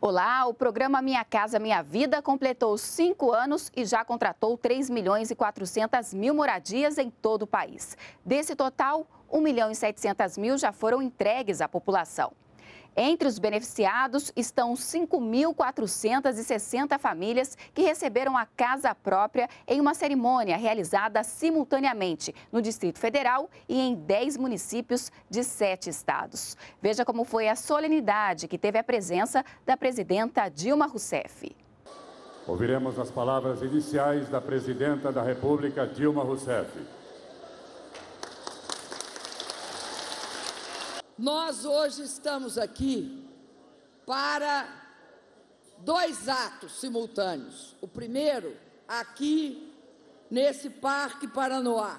Olá, o programa Minha Casa Minha Vida completou 5 anos e já contratou 3.400.000 moradias em todo o país. Desse total, 1.700.000 já foram entregues à população. Entre os beneficiados estão 5.460 famílias que receberam a casa própria em uma cerimônia realizada simultaneamente no Distrito Federal e em 10 municípios de 7 estados. Veja como foi a solenidade que teve a presença da presidenta Dilma Rousseff. Ouviremos as palavras iniciais da presidenta da República, Dilma Rousseff. Nós hoje estamos aqui para 2 atos simultâneos. O primeiro, aqui nesse Parque Paranoá.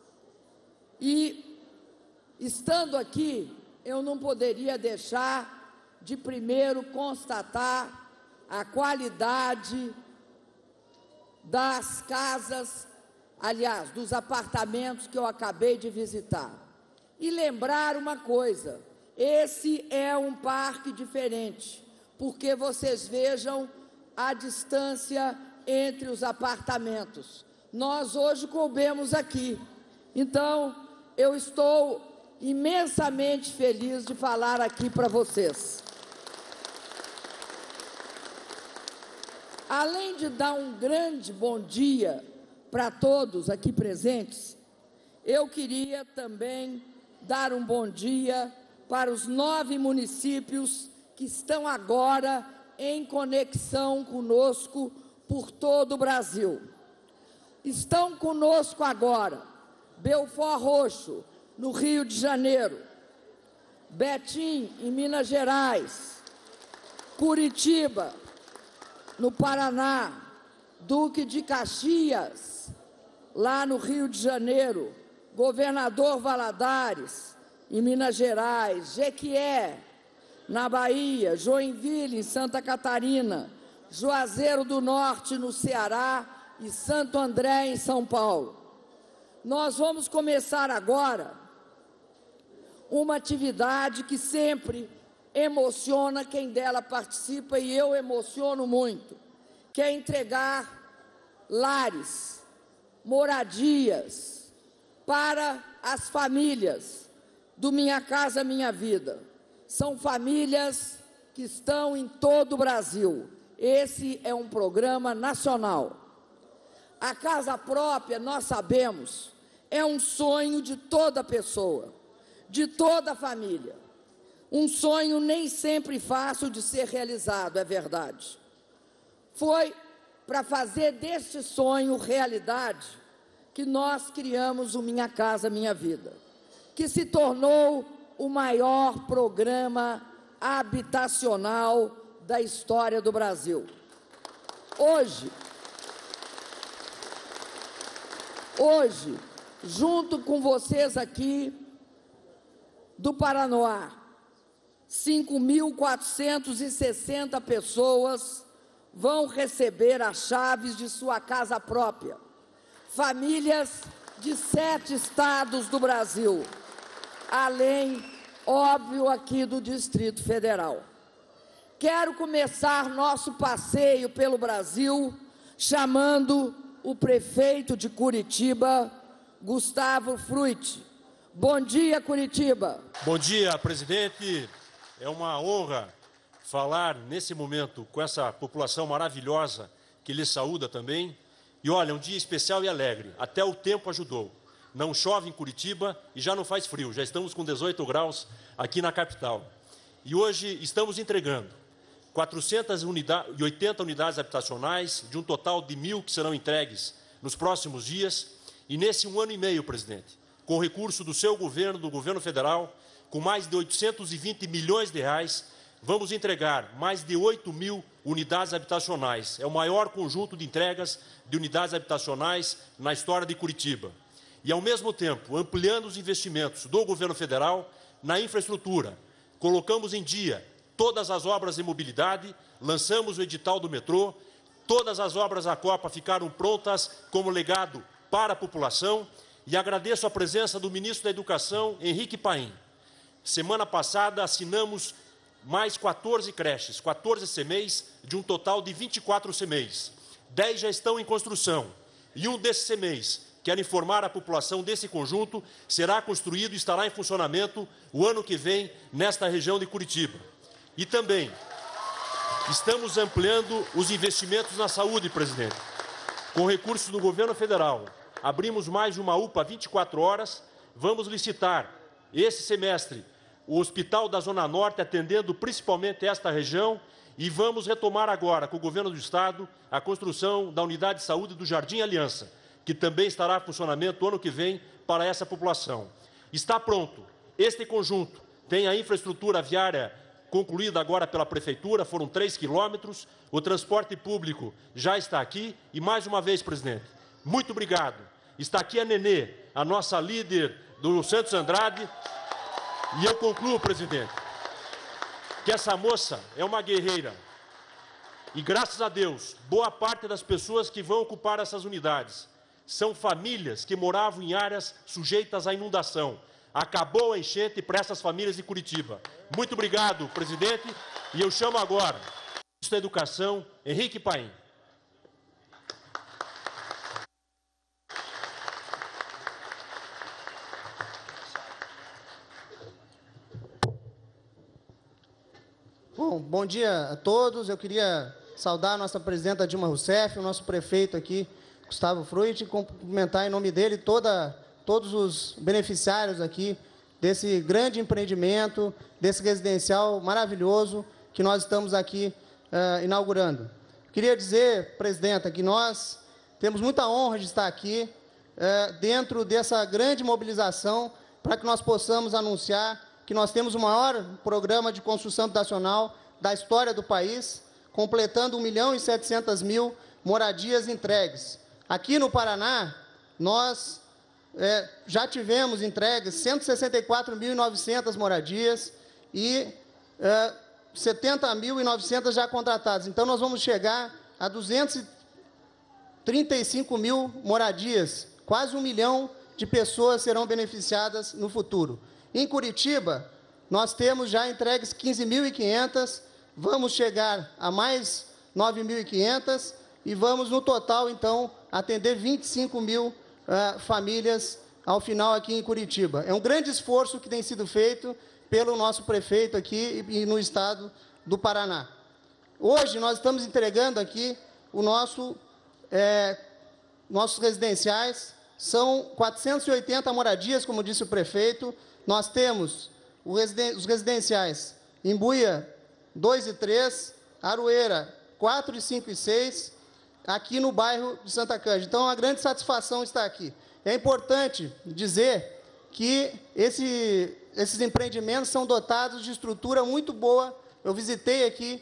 E, estando aqui, eu não poderia deixar de primeiro constatar a qualidade das casas, aliás, dos apartamentos que eu acabei de visitar. E lembrar uma coisa, esse é um parque diferente, porque vocês vejam a distância entre os apartamentos. Nós hoje coubemos aqui, então eu estou imensamente feliz de falar aqui para vocês. Além de dar um grande bom dia para todos aqui presentes, eu queria também dar um bom dia para os 9 municípios que estão agora em conexão conosco por todo o Brasil. Estão conosco agora Belford Roxo, no Rio de Janeiro, Betim, em Minas Gerais, Curitiba, no Paraná, Duque de Caxias, lá no Rio de Janeiro, Governador Valadares, em Minas Gerais, Jequié, na Bahia, Joinville, em Santa Catarina, Juazeiro do Norte, no Ceará, e Santo André, em São Paulo. Nós vamos começar agora uma atividade que sempre emociona quem dela participa, e eu emociono muito, que é entregar lares, moradias, para as famílias do Minha Casa Minha Vida. São famílias que estão em todo o Brasil. Esse é um programa nacional. A casa própria, nós sabemos, é um sonho de toda pessoa, de toda família. Um sonho nem sempre fácil de ser realizado, é verdade. Foi para fazer deste sonho realidade que nós criamos o Minha Casa Minha Vida, que se tornou o maior programa habitacional da história do Brasil. Hoje, junto com vocês aqui do Paranoá, 5.460 pessoas vão receber as chaves de sua casa própria. Famílias de 7 estados do Brasil, além, óbvio, aqui do Distrito Federal. Quero começar nosso passeio pelo Brasil chamando o prefeito de Curitiba, Gustavo Frutti. Bom dia, Curitiba. Bom dia, presidente. É uma honra falar nesse momento com essa população maravilhosa que lhe saúda também. E olha, um dia especial e alegre, até o tempo ajudou. Não chove em Curitiba e já não faz frio, já estamos com 18 graus aqui na capital. E hoje estamos entregando 480 unidades habitacionais, de um total de 1.000 que serão entregues nos próximos dias. E nesse 1 ano e meio, presidente, com recurso do seu governo, do governo federal, com mais de 820 milhões de reais, vamos entregar mais de 8.000 unidades habitacionais. É o maior conjunto de entregas de unidades habitacionais na história de Curitiba. E, ao mesmo tempo, ampliando os investimentos do governo federal na infraestrutura. Colocamos em dia todas as obras de mobilidade, lançamos o edital do metrô, todas as obras da Copa ficaram prontas como legado para a população, e agradeço a presença do ministro da Educação, Henrique Paim. Semana passada assinamos mais 14 creches, 14 CMEIs, de um total de 24 CMEIs. 10 já estão em construção. E um desses CMEIs, quero informar a população desse conjunto, será construído e estará em funcionamento o ano que vem nesta região de Curitiba. E também estamos ampliando os investimentos na saúde, presidente. Com recursos do governo federal, abrimos mais uma UPA 24 horas, vamos licitar esse semestre o Hospital da Zona Norte, atendendo principalmente esta região, e vamos retomar agora, com o governo do Estado, a construção da unidade de saúde do Jardim Aliança, que também estará em funcionamento ano que vem para essa população. Está pronto. Este conjunto tem a infraestrutura viária concluída agora pela Prefeitura, foram 3 quilômetros, o transporte público já está aqui, e mais uma vez, presidente, muito obrigado. Está aqui a Nenê, a nossa líder do Santos Andrade, e eu concluo, presidente, que essa moça é uma guerreira. E, graças a Deus, boa parte das pessoas que vão ocupar essas unidades são famílias que moravam em áreas sujeitas à inundação. Acabou a enchente para essas famílias de Curitiba. Muito obrigado, presidente. E eu chamo agora o ministro da Educação, Henrique Paim. Bom dia a todos. Eu queria saudar a nossa presidenta Dilma Rousseff, o nosso prefeito aqui, Gustavo Fruit, e cumprimentar em nome dele todos os beneficiários aqui desse grande empreendimento, desse residencial maravilhoso que nós estamos aqui inaugurando. Queria dizer, presidenta, que nós temos muita honra de estar aqui dentro dessa grande mobilização para que nós possamos anunciar que nós temos o maior programa de construção habitacional da história do país, completando 1.700.000 moradias entregues. Aqui no Paraná, nós já tivemos entregues 164.900 moradias e 70.900 já contratadas. Então, nós vamos chegar a 235.000 moradias, quase 1 milhão de pessoas serão beneficiadas no futuro. Em Curitiba, nós temos já entregues 15.500, vamos chegar a mais 9.500 e vamos, no total, então, atender 25.000 famílias ao final aqui em Curitiba. É um grande esforço que tem sido feito pelo nosso prefeito aqui e no estado do Paraná. Hoje, nós estamos entregando aqui o nossos residenciais, são 480 moradias, como disse o prefeito. Nós temos os residenciais Imbuia 2 e 3, Aroeira 4, 5 e 6, aqui no bairro de Santa Cândida. Então, é uma grande satisfação estar aqui. É importante dizer que esses empreendimentos são dotados de estrutura muito boa. Eu visitei aqui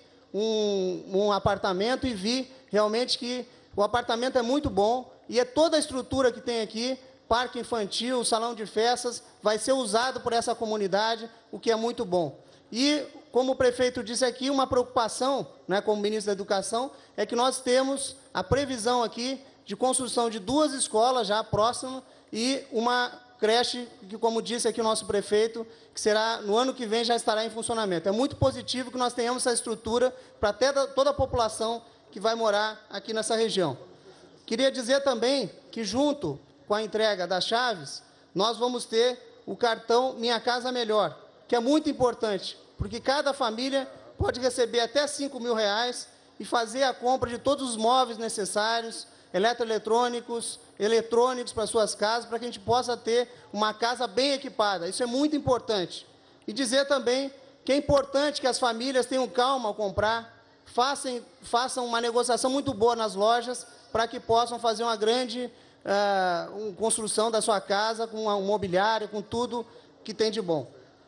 um apartamento e vi realmente que o apartamento é muito bom e toda a estrutura que tem aqui, parque infantil, salão de festas, vai ser usado por essa comunidade, o que é muito bom. E, como o prefeito disse aqui, uma preocupação, né, como ministro da Educação, é que nós temos a previsão aqui de construção de 2 escolas já próximas e uma creche, que, como disse aqui o nosso prefeito, que será, no ano que vem, já estará em funcionamento. É muito positivo que nós tenhamos essa estrutura para toda a população que vai morar aqui nessa região. Queria dizer também que, junto com a entrega das chaves, nós vamos ter o cartão Minha Casa Melhor, que é muito importante, porque cada família pode receber até R$5.000 e fazer a compra de todos os móveis necessários, eletroeletrônicos, eletrônicos para suas casas, para que a gente possa ter uma casa bem equipada. Isso é muito importante. E dizer também que é importante que as famílias tenham calma ao comprar, façam uma negociação muito boa nas lojas, para que possam fazer uma grande construção da sua casa, com um mobiliário, com tudo que tem de bom.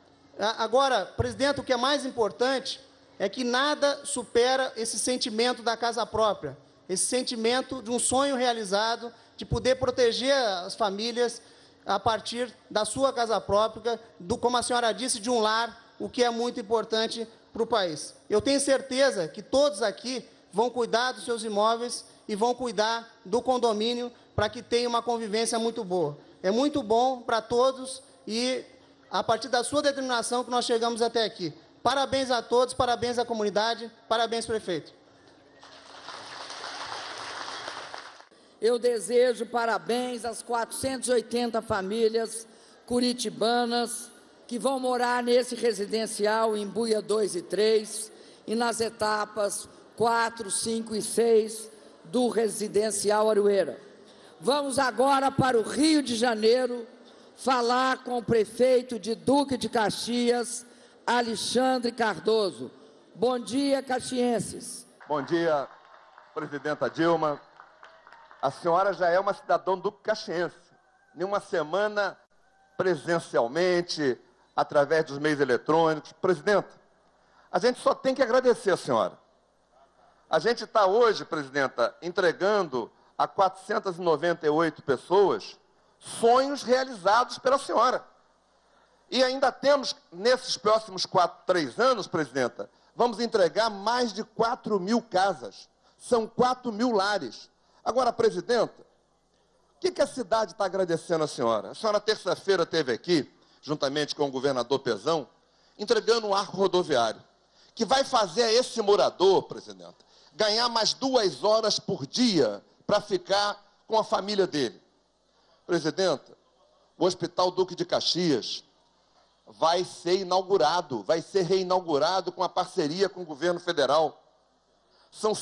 Agora, presidente, o que é mais importante é que nada supera esse sentimento da casa própria, esse sentimento de um sonho realizado, de poder proteger as famílias a partir da sua casa própria, como a senhora disse, de um lar, o que é muito importante para o país. Eu tenho certeza que todos aqui vão cuidar dos seus imóveis e vão cuidar do condomínio para que tenha uma convivência muito boa. É muito bom para todos e, a partir da sua determinação, que nós chegamos até aqui. Parabéns a todos, parabéns à comunidade, parabéns, prefeito. Eu desejo parabéns às 480 famílias curitibanas que vão morar nesse residencial em Imbuia 2 e 3 e nas etapas 4, 5 e 6 do residencial Aroeira. Vamos agora para o Rio de Janeiro falar com o prefeito de Duque de Caxias, Alexandre Cardoso. Bom dia, caxienses. Bom dia, presidenta Dilma. A senhora já é uma cidadã duque-caxiense. Em uma semana, presencialmente, através dos meios eletrônicos. Presidenta, a gente só tem que agradecer a senhora. A gente está hoje, presidenta, entregando a 498 pessoas sonhos realizados pela senhora. E ainda temos, nesses próximos 3 anos, presidenta, vamos entregar mais de 4.000 casas. São 4.000 lares. Agora, presidenta, o que a cidade está agradecendo a senhora? A senhora, terça-feira, esteve aqui, juntamente com o governador Pezão, entregando um arco rodoviário, que vai fazer a esse morador, presidenta, ganhar mais 2 horas por dia para ficar com a família dele. Presidenta, o Hospital Duque de Caxias vai ser inaugurado, vai ser reinaugurado com a parceria com o governo federal. São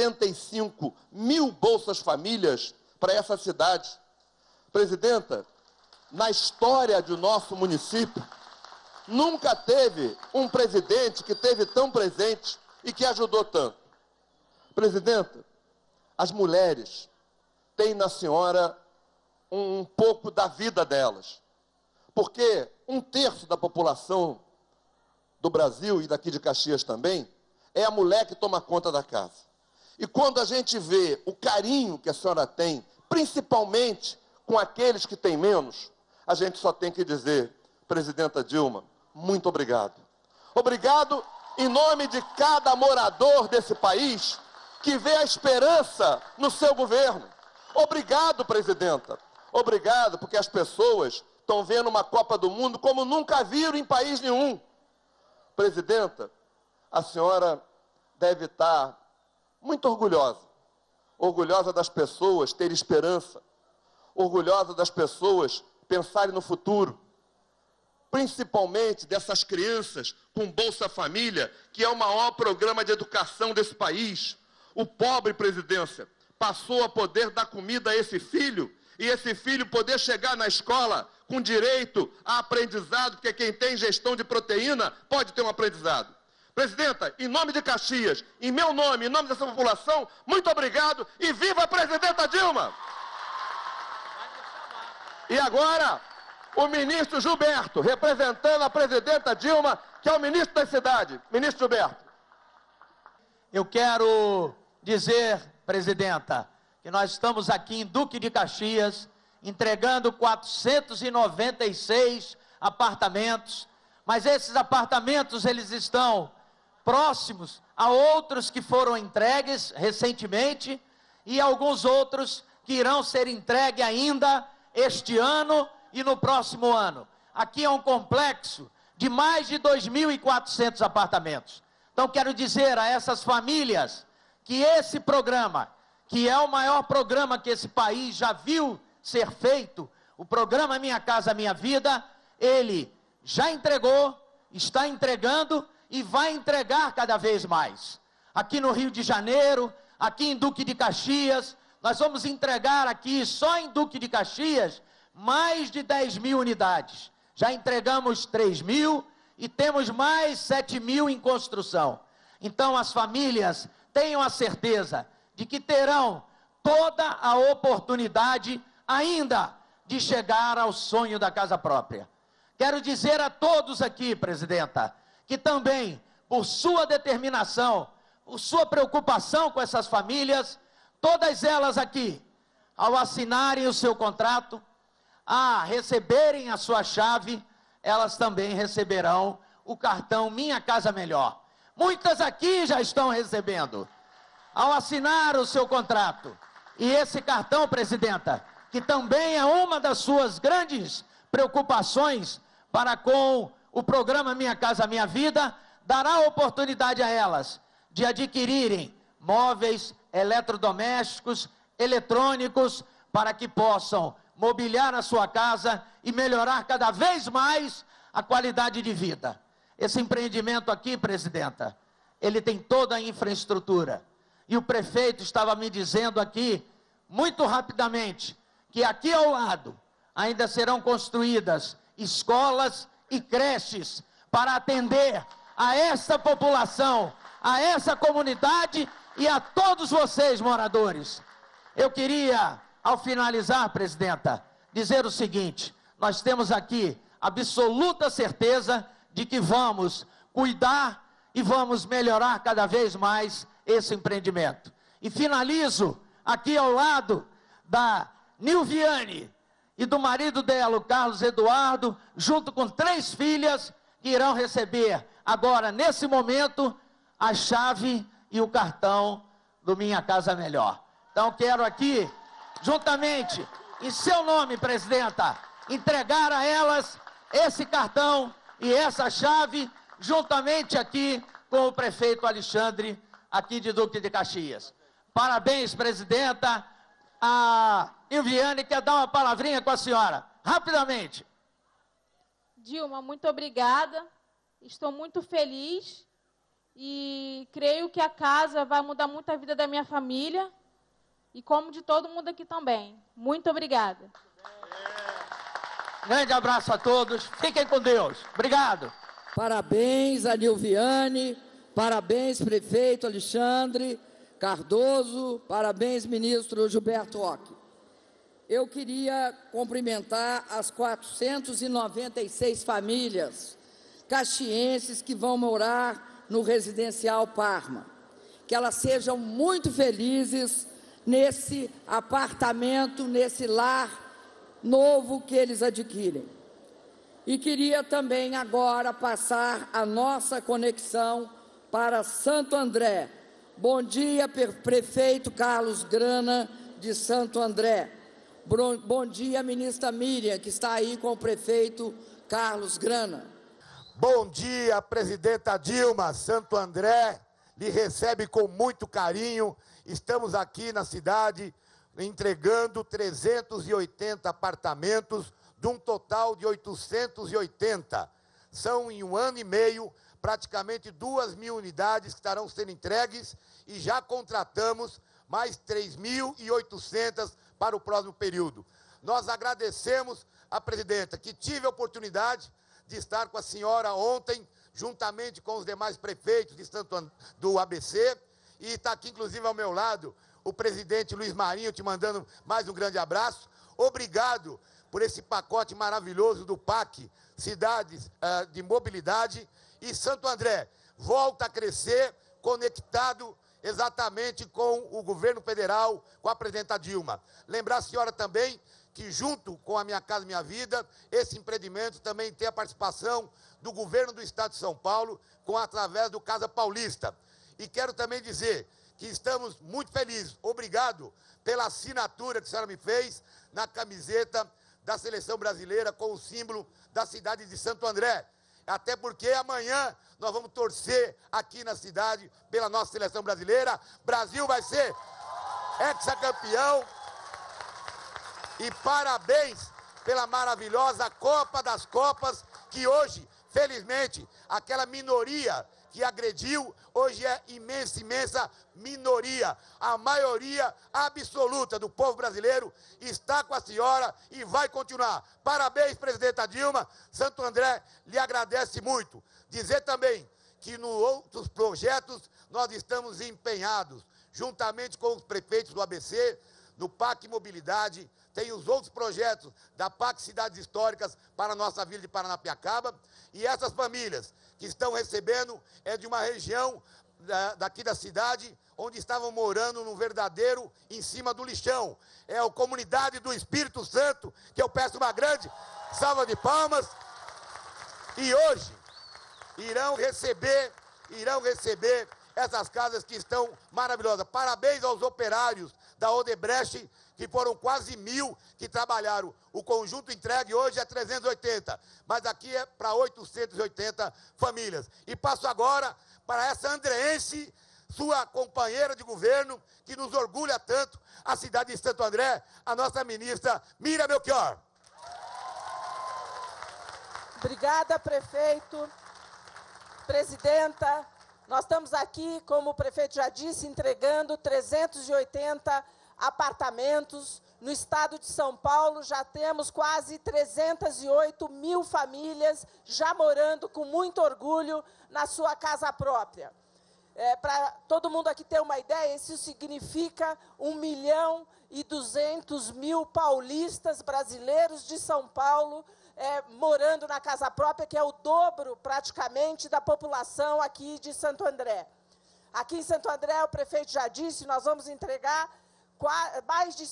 65.000 bolsas famílias para essa cidade. Presidenta, na história do nosso município, nunca teve um presidente que esteve tão presente e que ajudou tanto. Presidenta, as mulheres têm na senhora um pouco da vida delas, porque 1/3 da população do Brasil e daqui de Caxias também é a mulher que toma conta da casa. E quando a gente vê o carinho que a senhora tem, principalmente com aqueles que têm menos, a gente só tem que dizer, presidenta Dilma, muito obrigado. Obrigado em nome de cada morador desse país que vê a esperança no seu governo. Obrigado, presidenta. Obrigado, porque as pessoas estão vendo uma Copa do Mundo como nunca viram em país nenhum. Presidenta, a senhora deve estar muito orgulhosa. Orgulhosa das pessoas terem esperança. Orgulhosa das pessoas pensarem no futuro. Principalmente dessas crianças com Bolsa Família, que é o maior programa de educação desse país. O pobre, presidência, passou a poder dar comida a esse filho, e esse filho poder chegar na escola com direito a aprendizado, porque quem tem gestão de proteína pode ter um aprendizado. Presidenta, em nome de Caxias, em meu nome, em nome dessa população, muito obrigado e viva a presidenta Dilma! E agora, o ministro Gilberto, representando a presidenta Dilma, que é o ministro da cidade. Ministro Gilberto. Eu quero dizer, presidenta, que nós estamos aqui em Duque de Caxias, entregando 496 apartamentos, mas esses apartamentos, eles estão próximos a outros que foram entregues recentemente e alguns outros que irão ser entregues ainda este ano e no próximo ano. Aqui é um complexo de mais de 2.400 apartamentos. Então, quero dizer a essas famílias que esse programa, que é o maior programa que esse país já viu ser feito, o programa Minha Casa Minha Vida, ele já entregou, está entregando e vai entregar cada vez mais. Aqui no Rio de Janeiro, aqui em Duque de Caxias, nós vamos entregar aqui, só em Duque de Caxias, mais de 10.000 unidades. Já entregamos 3.000 e temos mais 7.000 em construção. Então, as famílias tenham a certeza de que terão toda a oportunidade ainda de chegar ao sonho da casa própria. Quero dizer a todos aqui, presidenta, que também, por sua determinação, por sua preocupação com essas famílias, todas elas aqui, ao assinarem o seu contrato, a receberem a sua chave, elas também receberão o cartão Minha Casa Melhor. Muitas aqui já estão recebendo. Ao assinar o seu contrato, e esse cartão, presidenta, que também é uma das suas grandes preocupações para com o programa Minha Casa Minha Vida, dará oportunidade a elas de adquirirem móveis, eletrodomésticos, eletrônicos, para que possam mobiliar a sua casa e melhorar cada vez mais a qualidade de vida. Esse empreendimento aqui, presidenta, ele tem toda a infraestrutura. E o prefeito estava me dizendo aqui, muito rapidamente, que aqui ao lado ainda serão construídas escolas e creches para atender a essa população, a essa comunidade e a todos vocês, moradores. Eu queria, ao finalizar, presidenta, dizer o seguinte: nós temos aqui absoluta certeza de que vamos cuidar e vamos melhorar cada vez mais esse empreendimento. E finalizo aqui ao lado da Nilviane e do marido dela, o Carlos Eduardo, junto com 3 filhas, que irão receber agora, nesse momento, a chave e o cartão do Minha Casa Melhor. Então, quero aqui, juntamente, em seu nome, presidenta, entregar a elas esse cartão e essa chave, juntamente aqui com o prefeito Alexandre, aqui de Duque de Caxias. Parabéns, presidenta. A Nilviane quer dar uma palavrinha com a senhora, rapidamente. Dilma, muito obrigada. Estou muito feliz e creio que a casa vai mudar muito a vida da minha família e como de todo mundo aqui também. Muito obrigada. Grande abraço a todos. Fiquem com Deus. Obrigado. Parabéns a Nilviane, parabéns, prefeito Alexandre Cardoso, parabéns, ministro Gilberto Occhi. Eu queria cumprimentar as 496 famílias caxienses que vão morar no residencial Parma. Que elas sejam muito felizes nesse apartamento, nesse lar novo que eles adquirem. E queria também agora passar a nossa conexão para Santo André. Bom dia, prefeito Carlos Grana, de Santo André. Bom dia, ministra Miriam, que está aí com o prefeito Carlos Grana. Bom dia, presidenta Dilma. Santo André lhe recebe com muito carinho. Estamos aqui na cidade entregando 380 apartamentos, de um total de 880. São, em 1 ano e meio, praticamente 2.000 unidades que estarão sendo entregues e já contratamos mais 3.800 para o próximo período. Nós agradecemos a presidenta, que tive a oportunidade de estar com a senhora ontem, juntamente com os demais prefeitos do ABC, e está aqui, inclusive, ao meu lado, o presidente Luiz Marinho, te mandando mais um grande abraço. Obrigado por esse pacote maravilhoso do PAC, Cidades de Mobilidade, e Santo André volta a crescer, conectado exatamente com o governo federal, com a presidenta Dilma. Lembrar a senhora também que, junto com a Minha Casa Minha Vida, esse empreendimento também tem a participação do governo do estado de São Paulo, através do Casa Paulista. E quero também dizer que estamos muito felizes. Obrigado pela assinatura que a senhora me fez na camiseta da Seleção Brasileira com o símbolo da cidade de Santo André. Até porque amanhã nós vamos torcer aqui na cidade pela nossa Seleção Brasileira. Brasil vai ser hexacampeão. E parabéns pela maravilhosa Copa das Copas, que hoje, felizmente, aquela minoria que agrediu, hoje é imensa minoria. A maioria absoluta do povo brasileiro está com a senhora e vai continuar. Parabéns, presidenta Dilma. Santo André lhe agradece muito. Dizer também que nos outros projetos nós estamos empenhados, juntamente com os prefeitos do ABC, no PAC Mobilidade, tem os outros projetos da PAC Cidades Históricas para a nossa vila de Paranapiacaba, e essas famílias que estão recebendo é de uma região daqui da cidade, onde estavam morando no verdadeiro em cima do lixão. É a comunidade do Espírito Santo, que eu peço uma grande salva de palmas, e hoje irão receber essas casas que estão maravilhosas. Parabéns aos operários da Odebrecht, que foram quase 1.000 que trabalharam. O conjunto entregue hoje é 380, mas aqui é para 880 famílias. E passo agora para essa andreense, sua companheira de governo, que nos orgulha tanto, a cidade de Santo André, a nossa ministra Miriam Melchior. Obrigada, prefeito. Presidenta, nós estamos aqui, como o prefeito já disse, entregando 380 apartamentos. No estado de São Paulo, já temos quase 308 mil famílias já morando com muito orgulho na sua casa própria. Para todo mundo aqui ter uma ideia, isso significa 1.200.000 paulistas brasileiros de São Paulo morando na casa própria, que é o dobro, praticamente, da população aqui de Santo André. Aqui em Santo André, o prefeito já disse, nós vamos entregar mais de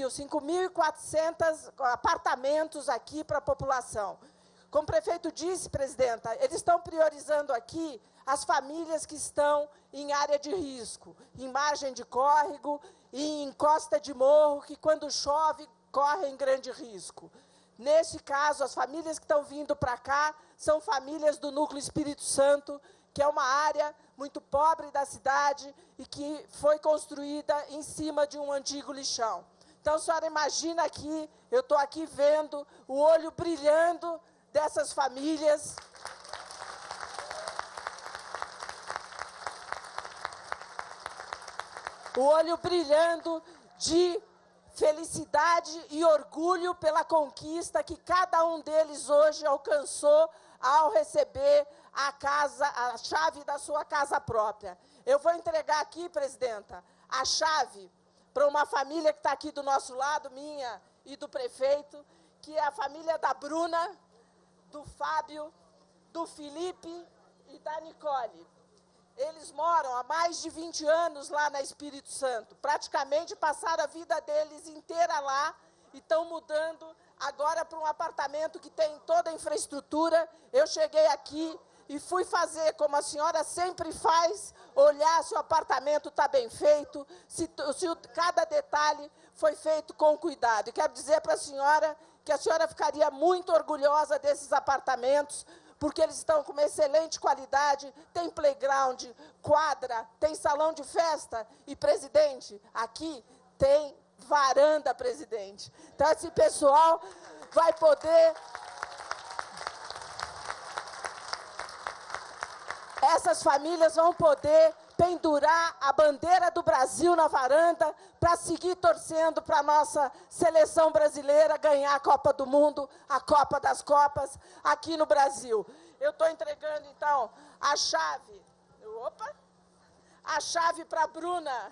5.400 apartamentos aqui para a população. Como o prefeito disse, presidenta, eles estão priorizando aqui as famílias que estão em área de risco, em margem de córrego e em costa de morro, que quando chove, correm grande risco. Neste caso, as famílias que estão vindo para cá são famílias do Núcleo Espírito Santo, que é uma área muito pobre da cidade e que foi construída em cima de um antigo lixão. Então, a senhora imagina aqui, eu estou aqui vendo o olho brilhando dessas famílias. O olho brilhando de felicidade e orgulho pela conquista que cada um deles hoje alcançou ao receber a chave da sua casa própria. Eu vou entregar aqui, presidenta, a chave para uma família que está aqui do nosso lado, minha e do prefeito, que é a família da Bruna, do Fábio, do Felipe e da Nicole. Eles moram há mais de 20 anos lá na Espírito Santo. Praticamente passaram a vida deles inteira lá e estão mudando agora para um apartamento que tem toda a infraestrutura. Eu cheguei aqui e fui fazer, como a senhora sempre faz, olhar se o apartamento está bem feito, se cada detalhe foi feito com cuidado. E quero dizer para a senhora que a senhora ficaria muito orgulhosa desses apartamentos, porque eles estão com uma excelente qualidade, tem playground, quadra, tem salão de festa e, presidente, aqui tem varanda, presidente. Então, esse pessoal vai poder... Essas famílias vão poder pendurar a bandeira do Brasil na varanda para seguir torcendo para a nossa seleção brasileira ganhar a Copa do Mundo, a Copa das Copas, aqui no Brasil. Eu estou entregando, então, a chave. A chave para a Bruna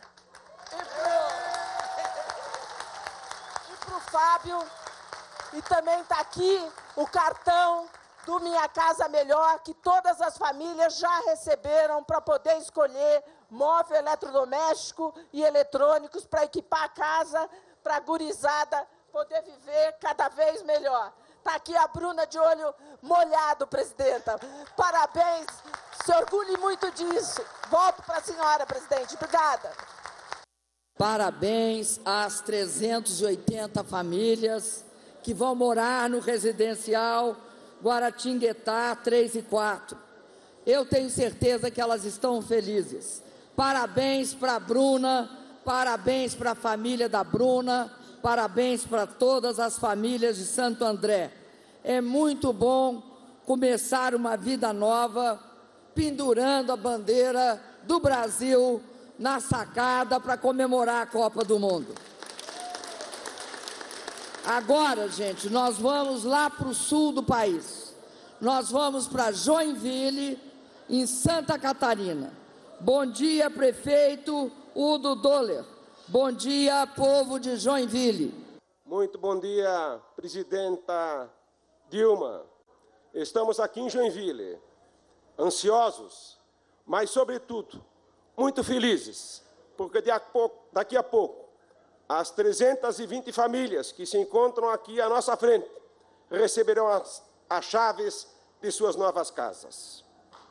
e para o Fábio. E também está aqui o cartão do Minha Casa Melhor, que todas as famílias já receberam para poder escolher móvel eletrodoméstico e eletrônicos para equipar a casa, para a gurizada poder viver cada vez melhor. Está aqui a Bruna de olho molhado, presidenta. Parabéns, se orgulhe muito disso. Volto para a senhora, presidente. Obrigada. Parabéns às 380 famílias que vão morar no residencial Guaratinguetá 3 e 4. Eu tenho certeza que elas estão felizes. Parabéns para a Bruna, parabéns para a família da Bruna, parabéns para todas as famílias de Santo André. É muito bom começar uma vida nova, pendurando a bandeira do Brasil na sacada para comemorar a Copa do Mundo. Agora, gente, nós vamos lá para o sul do país. Nós vamos para Joinville, em Santa Catarina. Bom dia, prefeito Udo Doller. Bom dia, povo de Joinville. Muito bom dia, presidenta Dilma. Estamos aqui em Joinville, ansiosos, mas, sobretudo, muito felizes, porque daqui a pouco, as 320 famílias que se encontram aqui à nossa frente receberão as chaves de suas novas casas.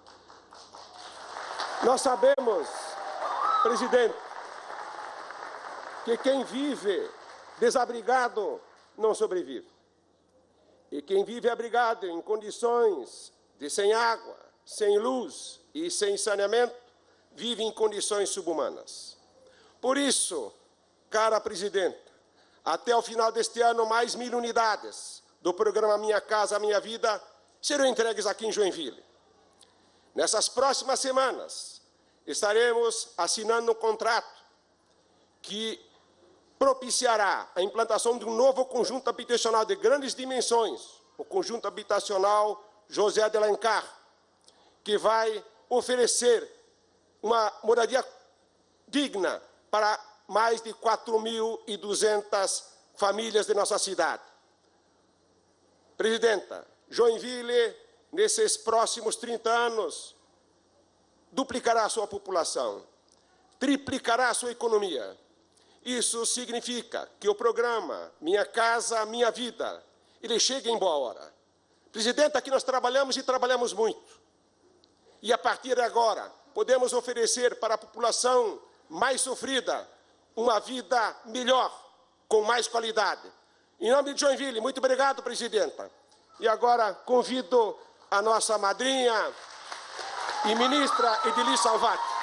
Nós sabemos, presidente, que quem vive Desabrigado não sobrevive. E quem vive abrigado em condições de sem água, sem luz e sem saneamento, vive em condições subhumanas. Por isso, cara presidente, até o final deste ano, mais 1.000 unidades do programa Minha Casa, Minha Vida serão entregues aqui em Joinville. Nessas próximas semanas, estaremos assinando um contrato que propiciará a implantação de um novo conjunto habitacional de grandes dimensões, o conjunto habitacional José de Alencar, que vai oferecer uma moradia digna para mais de 4.200 famílias de nossa cidade. Presidenta, Joinville, nesses próximos 30 anos, duplicará a sua população, triplicará a sua economia. Isso significa que o programa Minha Casa, Minha Vida, ele chega em boa hora. Presidente, aqui nós trabalhamos e trabalhamos muito. E a partir de agora, podemos oferecer para a população mais sofrida uma vida melhor, com mais qualidade. Em nome de Joinville, muito obrigado, presidenta. E agora convido a nossa madrinha e ministra Edili Salvati.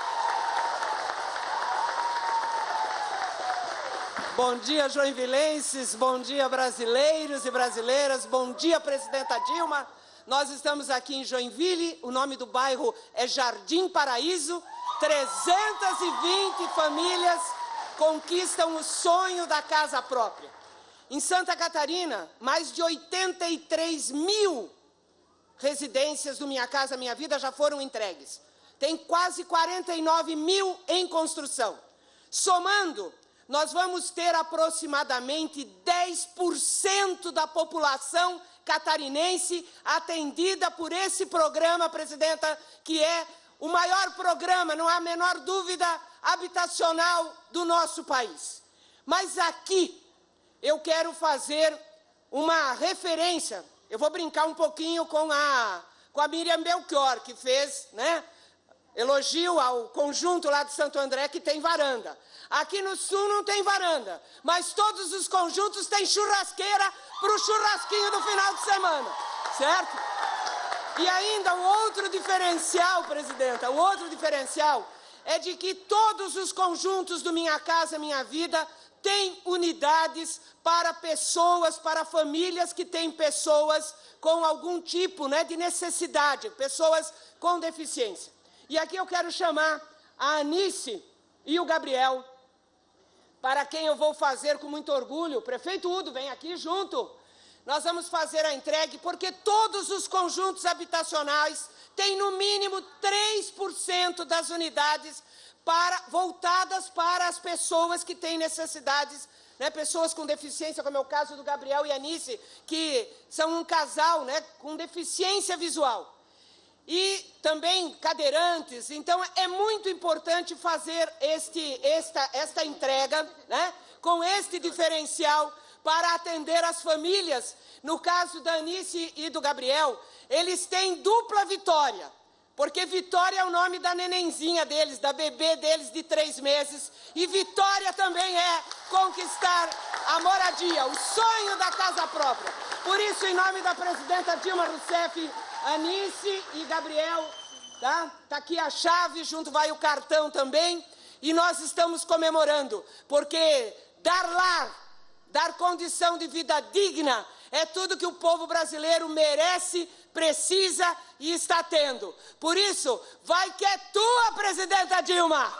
Bom dia, joinvilenses, bom dia, brasileiros e brasileiras, bom dia, presidenta Dilma. Nós estamos aqui em Joinville, o nome do bairro é Jardim Paraíso. 320 famílias conquistam o sonho da casa própria. Em Santa Catarina, mais de 83.000 residências do Minha Casa Minha Vida já foram entregues. Tem quase 49.000 em construção. Somando, nós vamos ter aproximadamente 10% da população catarinense atendida por esse programa, presidenta, que é o maior programa, não há a menor dúvida, habitacional do nosso país. Mas aqui eu quero fazer uma referência, eu vou brincar um pouquinho com a Miriam Belchior, que fez, né, elogio ao conjunto lá de Santo André, que tem varanda. Aqui no Sul não tem varanda, mas todos os conjuntos têm churrasqueira para o churrasquinho do final de semana, certo? E ainda o outro diferencial, presidenta, o outro diferencial é de que todos os conjuntos do Minha Casa Minha Vida têm unidades para pessoas, para famílias que têm pessoas com algum tipo, né, de necessidade, pessoas com deficiência. E aqui eu quero chamar a Anice e o Gabriel, para quem eu vou fazer com muito orgulho. Prefeito Udo, vem aqui junto. Nós vamos fazer a entrega, porque todos os conjuntos habitacionais têm no mínimo 3% das unidades voltadas para as pessoas que têm necessidades, né, pessoas com deficiência, como é o caso do Gabriel e Anice, que são um casal, né, com deficiência visual. E também cadeirantes. Então, é muito importante fazer esta entrega, né, com este diferencial para atender as famílias. No caso da Anice e do Gabriel, eles têm dupla vitória, porque Vitória é o nome da nenenzinha deles, da bebê deles de 3 meses, e Vitória também é conquistar a moradia, o sonho da casa própria. Por isso, em nome da presidenta Dilma Rousseff, Anice e Gabriel, tá aqui a chave, junto vai o cartão também, e nós estamos comemorando, porque dar lar, dar condição de vida digna, é tudo que o povo brasileiro merece, precisa e está tendo. Por isso, vai que é tua, presidenta Dilma!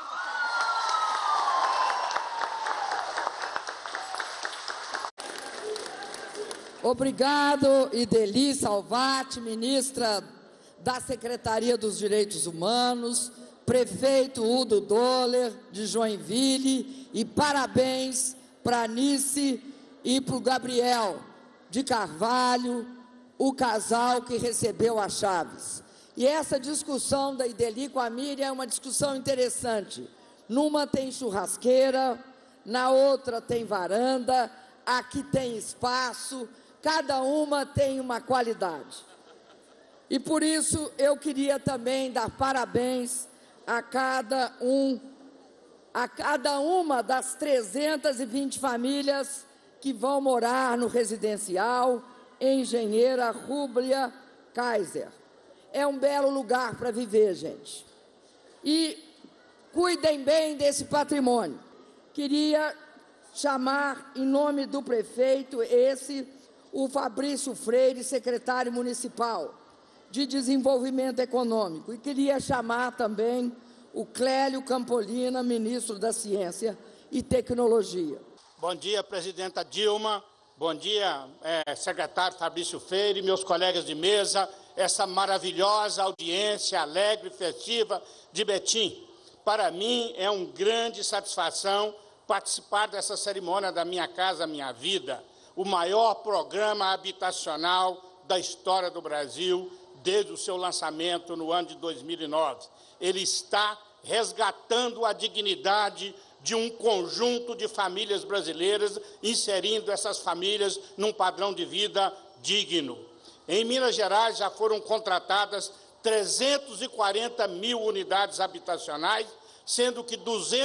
Obrigado, Edili Salvati, ministra da Secretaria dos Direitos Humanos, prefeito Udo Doller, de Joinville, e parabéns para a Anice e para o Gabriel de Carvalho, o casal que recebeu as chaves. E essa discussão da Edili com a Miriam é uma discussão interessante. Numa tem churrasqueira, na outra tem varanda, aqui tem espaço, cada uma tem uma qualidade. E por isso eu queria também dar parabéns a cada uma das 320 famílias que vão morar no residencial Engenheira Rúblia Kaiser. É um belo lugar para viver, gente. E cuidem bem desse patrimônio. Queria chamar, em nome do prefeito, o Fabrício Freire, secretário municipal de Desenvolvimento Econômico. E queria chamar também o Clélio Campolina, ministro da Ciência e Tecnologia. Bom dia, presidenta Dilma. Bom dia, secretário Fabrício Freire, meus colegas de mesa, essa maravilhosa audiência alegre e festiva de Betim. Para mim é uma grande satisfação participar dessa cerimônia da Minha Casa Minha Vida, o maior programa habitacional da história do Brasil, desde o seu lançamento no ano de 2009. Ele está resgatando a dignidade de um conjunto de famílias brasileiras, inserindo essas famílias num padrão de vida digno. Em Minas Gerais já foram contratadas 340 mil unidades habitacionais, sendo que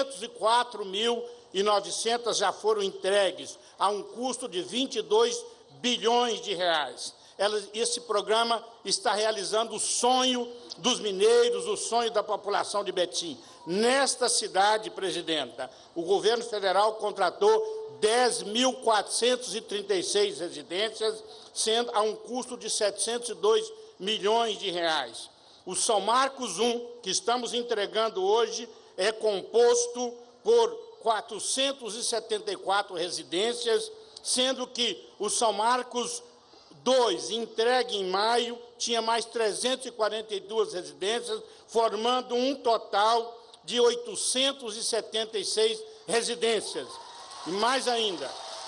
204.900 já foram entregues, a um custo de 22 bilhões de reais. Esse programa está realizando o sonho dos mineiros, o sonho da população de Betim. Nesta cidade, presidenta, o governo federal contratou 10.436 residências, sendo a um custo de 702 milhões de reais. O São Marcos I, que estamos entregando hoje, é composto por 474 residências, sendo que o São Marcos II, entregue em maio, tinha mais 342 residências, formando um total de 876 residências. E mais ainda,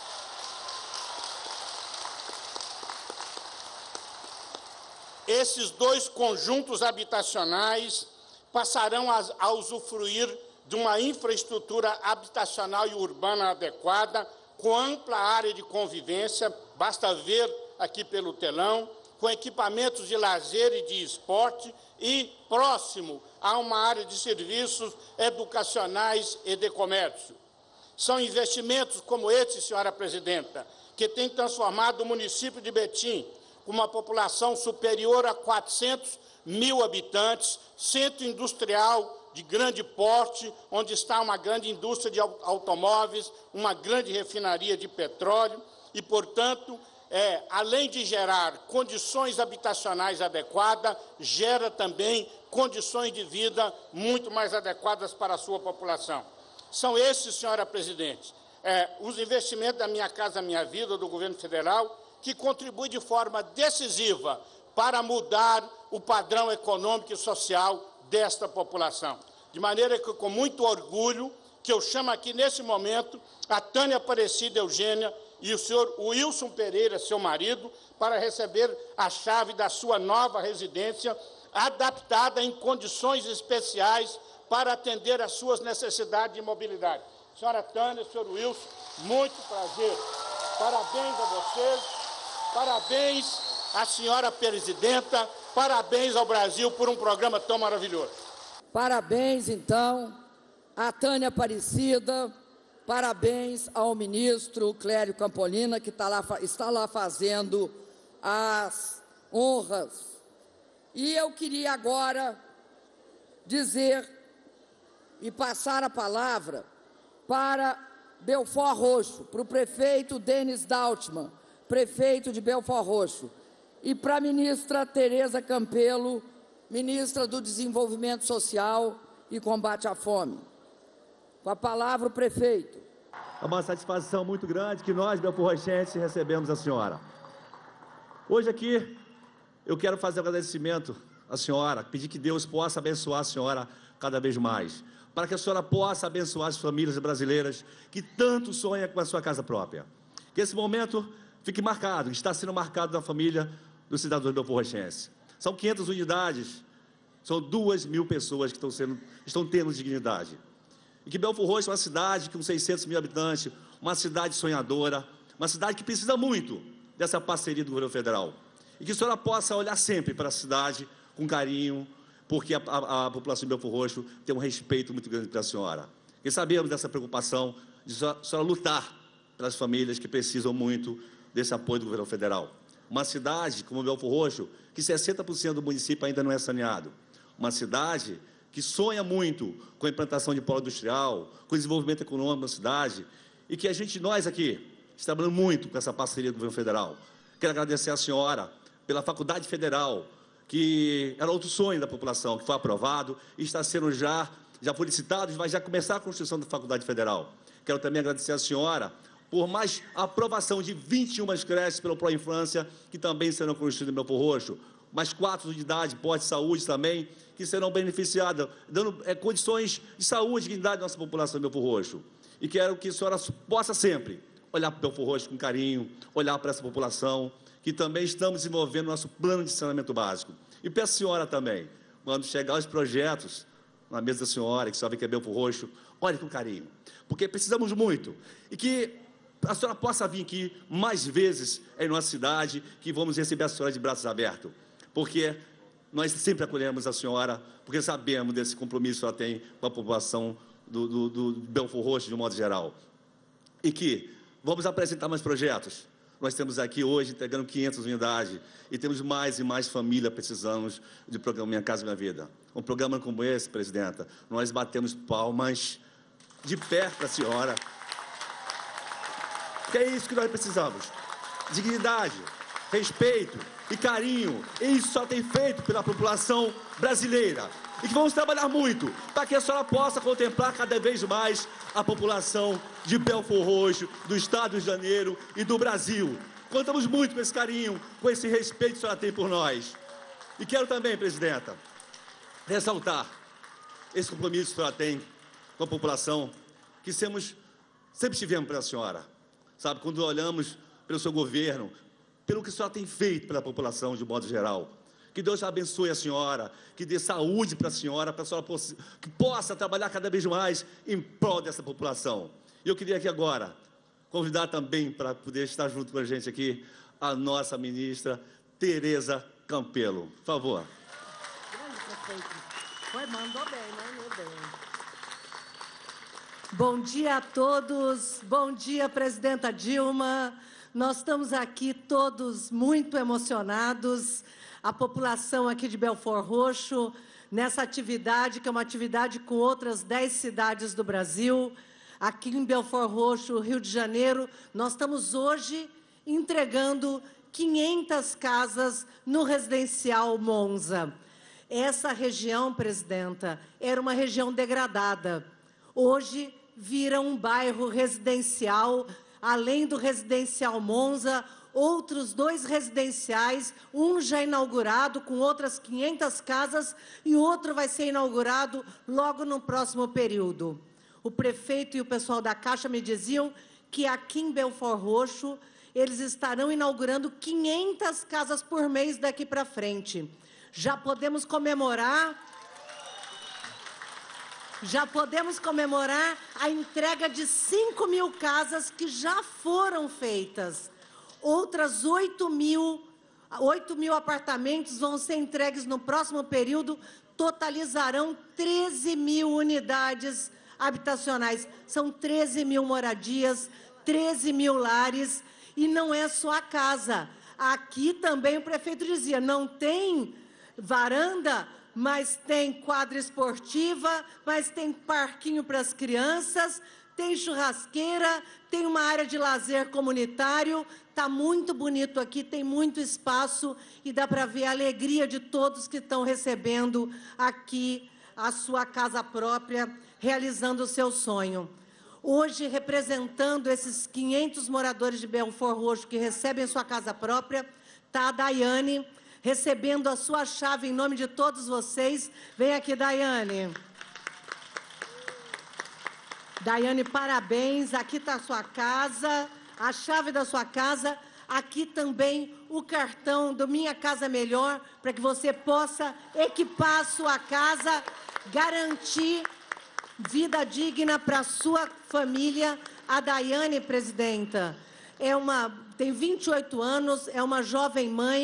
esses dois conjuntos habitacionais passarão a usufruir de uma infraestrutura habitacional e urbana adequada, com ampla área de convivência, basta ver aqui pelo telão, com equipamentos de lazer e de esporte e próximo a uma área de serviços educacionais e de comércio. São investimentos como esse, senhora presidenta, que têm transformado o município de Betim, com uma população superior a 400 mil habitantes, centro industrial de grande porte, onde está uma grande indústria de automóveis, uma grande refinaria de petróleo e, portanto, além de gerar condições habitacionais adequadas, gera também condições de vida muito mais adequadas para a sua população. São esses, senhora presidente, os investimentos da Minha Casa Minha Vida, do governo federal, que contribuem de forma decisiva para mudar o padrão econômico e social desta população. De maneira que, com muito orgulho, que eu chamo aqui nesse momento a Tânia Aparecida Eugênia e o senhor Wilson Pereira, seu marido, para receber a chave da sua nova residência, adaptada em condições especiais para atender às suas necessidades de mobilidade. Senhora Tânia, senhor Wilson, muito prazer. Parabéns a vocês, parabéns à senhora presidenta, parabéns ao Brasil por um programa tão maravilhoso. Parabéns, então, à Tânia Aparecida, parabéns ao ministro Clélio Campolina, que está lá fazendo as honras. E eu queria agora dizer e passar a palavra para Belford Roxo, para o prefeito Denis Daltman, prefeito de Belford Roxo, e para a ministra Tereza Campelo, ministra do Desenvolvimento Social e Combate à Fome. Com a palavra o prefeito. É uma satisfação muito grande que nós, belforrochenses, recebemos a senhora. Hoje aqui eu quero fazer um agradecimento à senhora, pedir que Deus possa abençoar a senhora cada vez mais, para que a senhora possa abençoar as famílias brasileiras que tanto sonham com a sua casa própria. Que esse momento fique marcado, está sendo marcado na família dos cidadãos belforrochenses. São 500 unidades, são 2.000 pessoas que estão tendo dignidade. E que Belford Roxo é uma cidade com 600 mil habitantes, uma cidade sonhadora, uma cidade que precisa muito dessa parceria do governo federal. E que a senhora possa olhar sempre para a cidade com carinho, porque a população de Belford Roxo tem um respeito muito grande pela senhora. E sabemos dessa preocupação de a senhora lutar pelas famílias que precisam muito desse apoio do governo federal. Uma cidade como Belfor Roxo, que 60% do município ainda não é saneado. Uma cidade que sonha muito com a implantação de polo industrial, com o desenvolvimento econômico da cidade, e que nós aqui, estamos trabalhando muito com essa parceria do governo federal. Quero agradecer à senhora pela Faculdade Federal, que era outro sonho da população, que foi aprovado e está sendo já foi licitado, vai já começar a construção da Faculdade Federal. Quero também agradecer à senhora por mais aprovação de 21 creches pelo Pró-Infância, que também serão construídas em Belfor Roxo, mais 4 unidades, posto de saúde também, que serão beneficiadas, dando condições de saúde e dignidade à nossa população de Belfor Roxo. E quero que a senhora possa sempre olhar para o Belfor Roxo com carinho, olhar para essa população, que também estamos desenvolvendo nosso plano de saneamento básico. E peço à senhora também, quando chegar os projetos na mesa da senhora, que sabe que é Belfor Roxo, olhe com carinho, porque precisamos muito. E que a senhora possa vir aqui mais vezes em nossa cidade, que vamos receber a senhora de braços abertos, porque nós sempre acolhemos a senhora, porque sabemos desse compromisso que ela tem com a população do Belfor Roxo, de um modo geral. E que vamos apresentar mais projetos. Nós temos aqui hoje entregando 500 unidades e temos mais e mais famílias precisando de programa Minha Casa Minha Vida. Um programa como esse, presidenta, nós batemos palmas de pé para a senhora. Que é isso que nós precisamos. Dignidade, respeito e carinho. E isso só tem feito pela população brasileira. E que vamos trabalhar muito para que a senhora possa contemplar cada vez mais a população de Belfor Roxo, do Estado do Rio de Janeiro e do Brasil. Contamos muito com esse carinho, com esse respeito que a senhora tem por nós. E quero também, presidenta, ressaltar esse compromisso que a senhora tem com a população, que sempre tivemos para a senhora. Sabe, quando olhamos pelo seu governo, pelo que a senhora tem feito pela população de modo geral. Que Deus abençoe a senhora, que dê saúde para a senhora que possa trabalhar cada vez mais em prol dessa população. E eu queria aqui agora convidar também para poder estar junto com a gente aqui a nossa ministra Tereza Campelo. Por favor. Mandou bem, né? Meu bem. Bom dia a todos. Bom dia, presidenta Dilma. Nós estamos aqui todos muito emocionados. A população aqui de Belfor Roxo, nessa atividade, que é uma atividade com outras 10 cidades do Brasil. Aqui em Belfor Roxo, Rio de Janeiro, nós estamos hoje entregando 500 casas no residencial Monza. Essa região, presidenta, era uma região degradada. Hoje vira um bairro residencial, além do residencial Monza, outros 2 residenciais, um já inaugurado com outras 500 casas e outro vai ser inaugurado logo no próximo período. O prefeito e o pessoal da Caixa me diziam que aqui em Belfor Roxo eles estarão inaugurando 500 casas por mês daqui para frente. Já podemos comemorar a entrega de 5.000 casas que já foram feitas. Outras 8.000 apartamentos vão ser entregues no próximo período, totalizarão 13.000 unidades habitacionais. São 13.000 moradias, 13.000 lares, e não é só a casa. Aqui também o prefeito dizia, não tem varanda, mas tem quadra esportiva, mas tem parquinho para as crianças, tem churrasqueira, tem uma área de lazer comunitário. Está muito bonito aqui, tem muito espaço e dá para ver a alegria de todos que estão recebendo aqui a sua casa própria, realizando o seu sonho. Hoje, representando esses 500 moradores de Belfor Roxo que recebem sua casa própria, está a Daiane, recebendo a sua chave em nome de todos vocês. Vem aqui, Daiane. Daiane, parabéns. Aqui está a sua casa, a chave da sua casa. Aqui também o cartão do Minha Casa Melhor, para que você possa equipar a sua casa, garantir vida digna para a sua família. A Daiane, presidenta, tem 28 anos, é uma jovem mãe,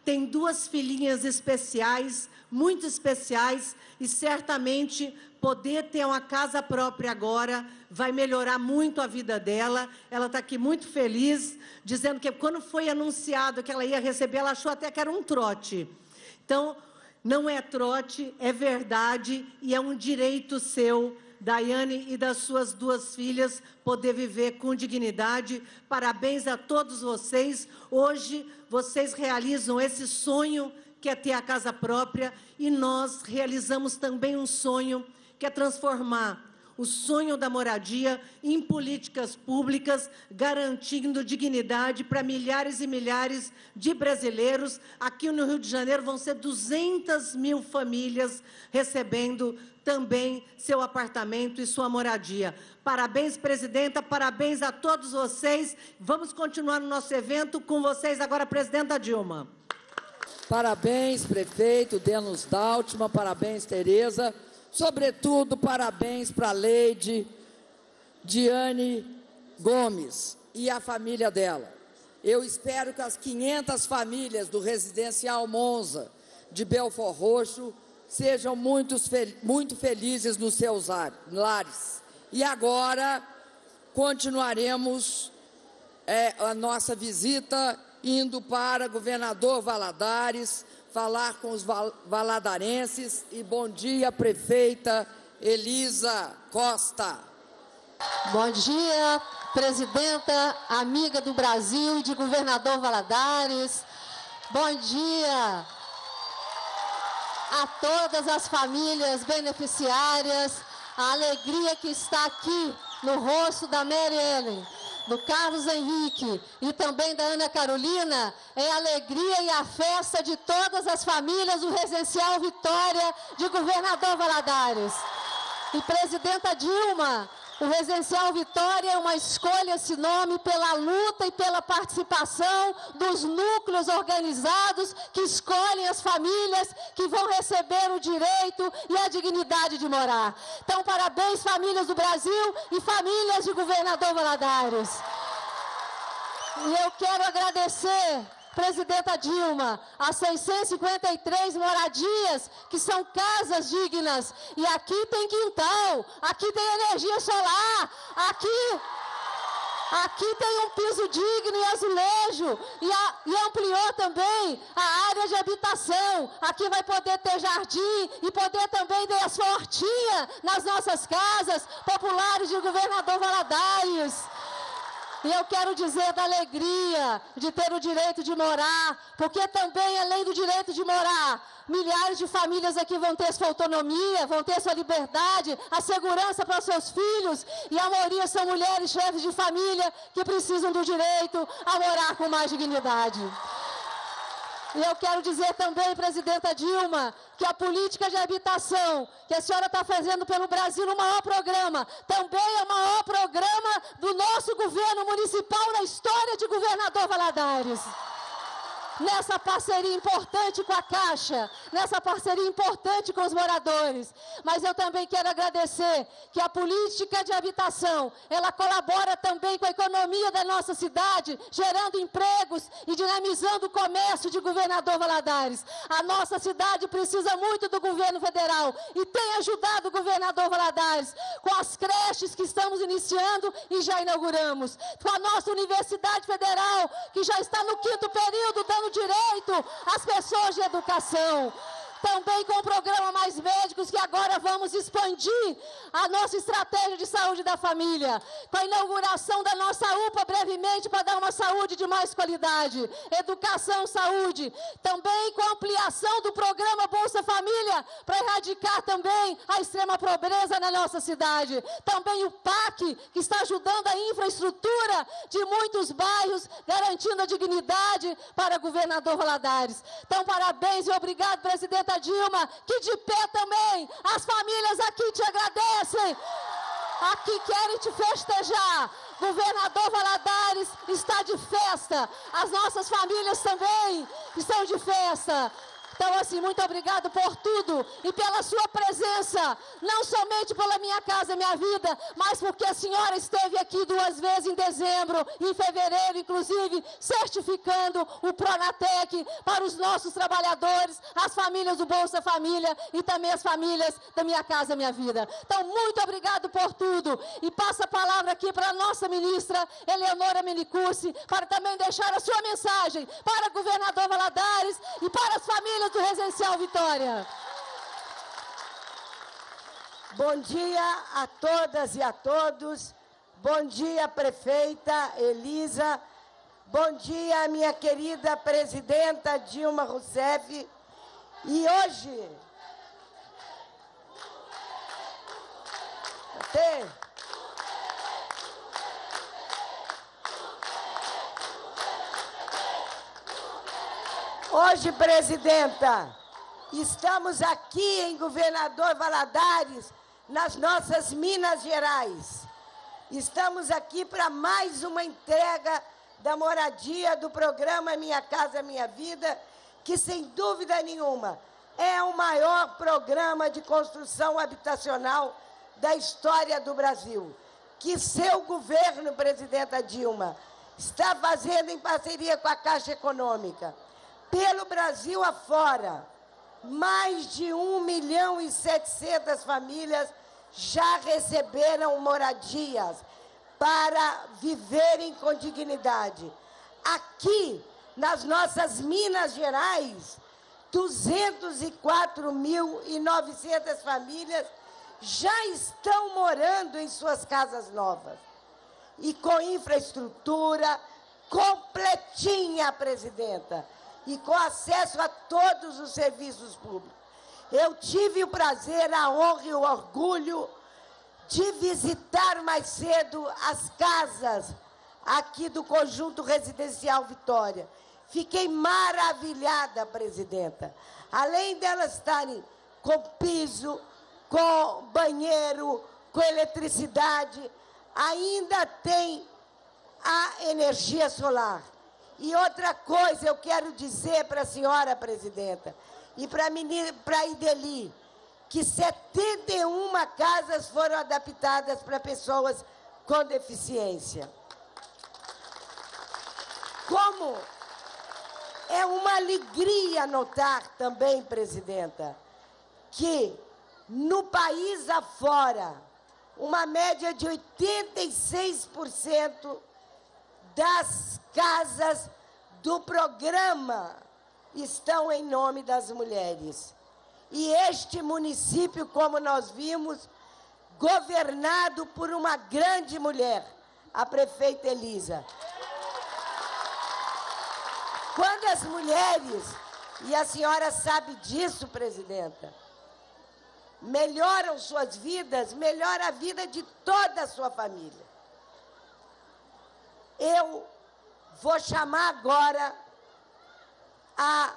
tem 2 filhinhas especiais, muito especiais, e certamente poder ter uma casa própria agora vai melhorar muito a vida dela. Ela está aqui muito feliz, dizendo que quando foi anunciado que ela ia receber, ela achou até que era um trote. Então, não é trote, é verdade e é um direito seu, Daiane e das suas 2 filhas, poder viver com dignidade. Parabéns a todos vocês. Hoje, vocês realizam esse sonho, que é ter a casa própria, e nós realizamos também um sonho, que é transformar o sonho da moradia em políticas públicas, garantindo dignidade para milhares e milhares de brasileiros. Aqui no Rio de Janeiro vão ser 200 mil famílias recebendo também seu apartamento e sua moradia. Parabéns, presidenta, parabéns a todos vocês. Vamos continuar no nosso evento com vocês agora, presidenta Dilma. Parabéns, prefeito Denis Daltman, parabéns, Tereza. Sobretudo, parabéns para a Leide Diane Gomes e a família dela. Eu espero que as 500 famílias do Residencial Monza de Belford Roxo sejam muito felizes nos seus lares. E agora continuaremos a nossa visita indo para Governador Valadares, falar com os valadarenses. E bom dia, prefeita Elisa Costa. Bom dia, presidenta, amiga do Brasil e de Governador Valadares. Bom dia a todas as famílias beneficiárias. A alegria que está aqui no rosto da Mary Ellen, do Carlos Henrique e também da Ana Carolina, é a alegria e a festa de todas as famílias do Residencial Vitória de Governador Valadares. E, presidenta Dilma, o Residencial Vitória é uma escolha, esse nome, pela luta e pela participação dos núcleos organizados que escolhem as famílias que vão receber o direito e a dignidade de morar. Então, parabéns, famílias do Brasil e famílias de Governador Valadares. E eu quero agradecer, presidenta Dilma, as 653 moradias, que são casas dignas. E aqui tem quintal, aqui tem energia solar, aqui tem um piso digno e azulejo. E ampliou também a área de habitação. Aqui vai poder ter jardim e poder também ter a sua hortinha nas nossas casas populares de Governador Valadares. E eu quero dizer da alegria de ter o direito de morar, porque também, além do direito de morar, milhares de famílias aqui vão ter sua autonomia, vão ter sua liberdade, a segurança para seus filhos, e a maioria são mulheres, chefes de família, que precisam do direito a morar com mais dignidade. E eu quero dizer também, presidenta Dilma, que a política de habitação que a senhora está fazendo pelo Brasil, o maior programa, também é o maior programa do nosso governo municipal na história de Governador Valadares. Nessa parceria importante com a Caixa, nessa parceria importante com os moradores. Mas eu também quero agradecer que a política de habitação, ela colabora também com a economia da nossa cidade, gerando empregos e dinamizando o comércio de Governador Valadares. A nossa cidade precisa muito do governo federal e tem ajudado o Governador Valadares com as creches que estamos iniciando e já inauguramos, com a nossa Universidade Federal, que já está no 5º período, dando direito às pessoas de educação. Também com o programa Mais Médicos, que agora vamos expandir a nossa estratégia de saúde da família, com a inauguração da nossa UPA brevemente, para dar uma saúde de mais qualidade, educação, saúde. Também com a ampliação do programa Bolsa Família, para erradicar também a extrema pobreza na nossa cidade. Também o PAC, que está ajudando a infraestrutura de muitos bairros, garantindo a dignidade para Governador Valadares. Então, parabéns e obrigado, presidenta Dilma, que de pé também as famílias aqui te agradecem, aqui querem te festejar. Governador Valadares está de festa, as nossas famílias também estão de festa. Então, assim, muito obrigado por tudo e pela sua presença, não somente pela Minha Casa Minha Vida, mas porque a senhora esteve aqui 2 vezes em dezembro, em fevereiro, inclusive, certificando o Pronatec para os nossos trabalhadores, as famílias do Bolsa Família e também as famílias da Minha Casa Minha Vida. Então, muito obrigado por tudo. E passo a palavra aqui para a nossa ministra, Eleonora Minicursi, para também deixar a sua mensagem para o governador Valadares e para as famílias do Residencial Vitória. Bom dia a todas e a todos. Bom dia, prefeita Elisa. Bom dia, minha querida presidenta Dilma Rousseff. E hoje... Hoje, presidenta, estamos aqui em Governador Valadares, nas nossas Minas Gerais. Estamos aqui para mais uma entrega da moradia do programa Minha Casa Minha Vida, que, sem dúvida nenhuma, é o maior programa de construção habitacional da história do Brasil, que seu governo, presidenta Dilma, está fazendo em parceria com a Caixa Econômica. Pelo Brasil afora, mais de 1.700.000 famílias já receberam moradias para viverem com dignidade. Aqui, nas nossas Minas Gerais, 204.900 famílias já estão morando em suas casas novas. E com infraestrutura completinha, presidenta, e com acesso a todos os serviços públicos. Eu tive o prazer, a honra e o orgulho de visitar mais cedo as casas aqui do Conjunto Residencial Vitória. Fiquei maravilhada, presidenta. Além delas estarem com piso, com banheiro, com eletricidade, ainda tem a energia solar. E outra coisa eu quero dizer para a senhora, presidenta, e para a Ideli, que 71 casas foram adaptadas para pessoas com deficiência. Como é uma alegria notar também, presidenta, que no país afora, uma média de 86% das casas do programa estão em nome das mulheres. E este município, como nós vimos, governado por uma grande mulher, a prefeita Elisa. Quando as mulheres, e a senhora sabe disso, presidenta, melhoram suas vidas, melhora a vida de toda a sua família. Eu vou chamar agora a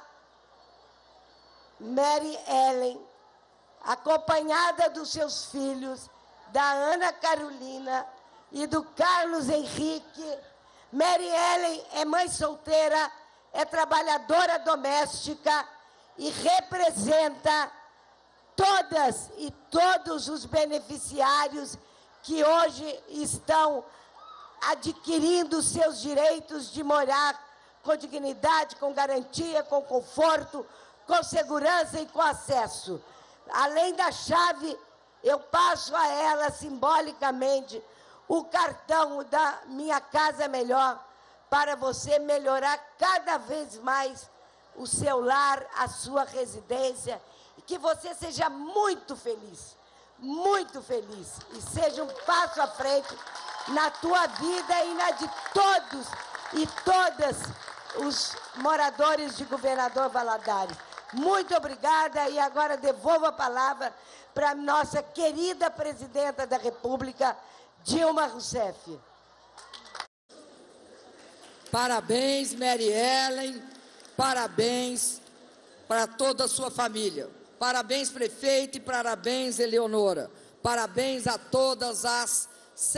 Mary Ellen, acompanhada dos seus filhos, da Ana Carolina e do Carlos Henrique. Mary Ellen é mãe solteira, é trabalhadora doméstica e representa todas e todos os beneficiários que hoje estão adquirindo seus direitos de morar com dignidade, com garantia, com conforto, com segurança e com acesso. Além da chave, eu passo a ela simbolicamente o cartão da Minha Casa Melhor para você melhorar cada vez mais o seu lar, a sua residência, e que você seja muito feliz e seja um passo à frente na tua vida e na de todos e todas os moradores de Governador Valadares. Muito obrigada e agora devolvo a palavra para a nossa querida presidenta da República, Dilma Rousseff. Parabéns, Mary Ellen, parabéns para toda a sua família. Parabéns, prefeito, e parabéns, Eleonora. Parabéns a todas as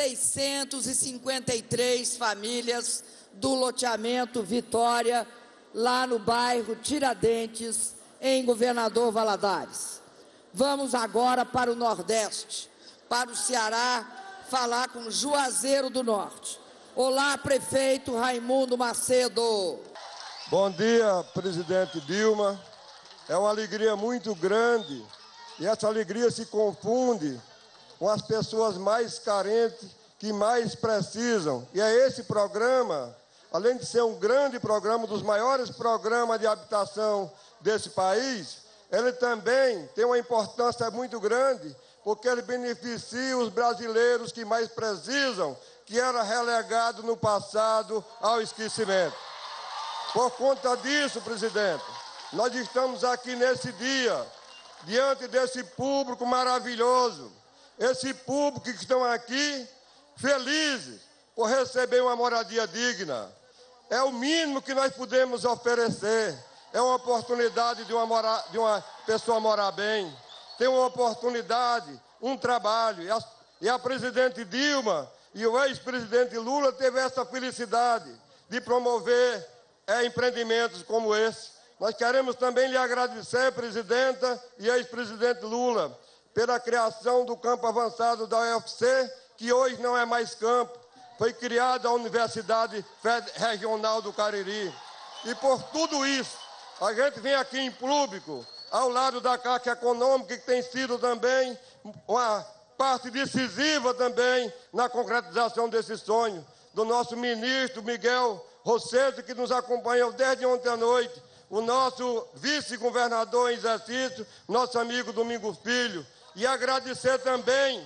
653 famílias do loteamento Vitória, lá no bairro Tiradentes, em Governador Valadares. Vamos agora para o Nordeste, para o Ceará, falar com Juazeiro do Norte. Olá, prefeito Raimundo Macedo. Bom dia, presidente Dilma. É uma alegria muito grande e essa alegria se confunde com as pessoas mais carentes que mais precisam. E é esse programa, além de ser um grande programa, um dos maiores programas de habitação desse país, ele também tem uma importância muito grande, porque ele beneficia os brasileiros que mais precisam, que era relegado no passado ao esquecimento. Por conta disso, presidente, nós estamos aqui nesse dia, diante desse público maravilhoso, esse público que estão aqui felizes por receber uma moradia digna. É o mínimo que nós podemos oferecer. É uma oportunidade de uma pessoa morar bem, ter uma oportunidade, um trabalho. E a presidente Dilma e o ex-presidente Lula teve essa felicidade de promover empreendimentos como esse. Nós queremos também lhe agradecer, presidenta e ex-presidente Lula, pela criação do campo avançado da UFC, que hoje não é mais campo. Foi criada a Universidade Regional do Cariri. E por tudo isso, a gente vem aqui em público, ao lado da Caixa Econômica, que tem sido também uma parte decisiva também na concretização desse sonho, do nosso ministro Miguel Rosseto, que nos acompanhou desde ontem à noite, o nosso vice-governador em exercício, nosso amigo Domingos Filho, e agradecer também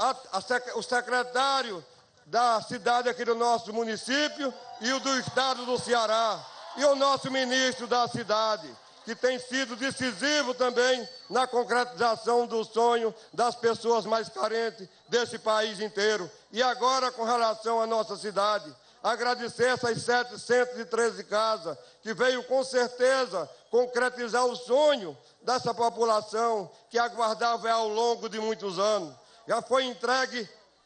o secretário da cidade aqui do nosso município e o do estado do Ceará, e o nosso ministro da cidade, que tem sido decisivo também na concretização do sonho das pessoas mais carentes desse país inteiro. E agora, com relação à nossa cidade, agradecer essas 713 casas, que veio com certeza concretizar o sonho dessa população que aguardava ao longo de muitos anos. Já foi entregue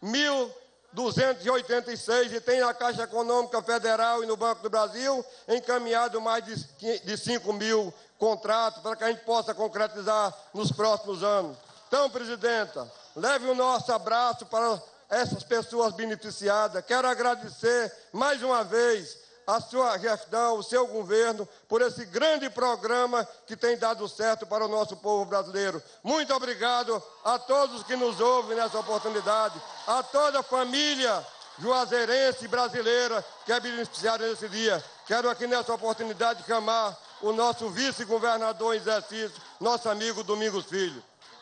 1.286 e tem na Caixa Econômica Federal e no Banco do Brasil encaminhado mais de 5 mil contratos para que a gente possa concretizar nos próximos anos. Então, presidenta, leve o nosso abraço para essas pessoas beneficiadas. Quero agradecer mais uma vez a sua gestão, o seu governo, por esse grande programa que tem dado certo para o nosso povo brasileiro. Muito obrigado a todos que nos ouvem nessa oportunidade, a toda a família juazeirense e brasileira que é beneficiada nesse dia. Quero aqui nessa oportunidade chamar o nosso vice-governador em exercício, nosso amigo Domingos Filho.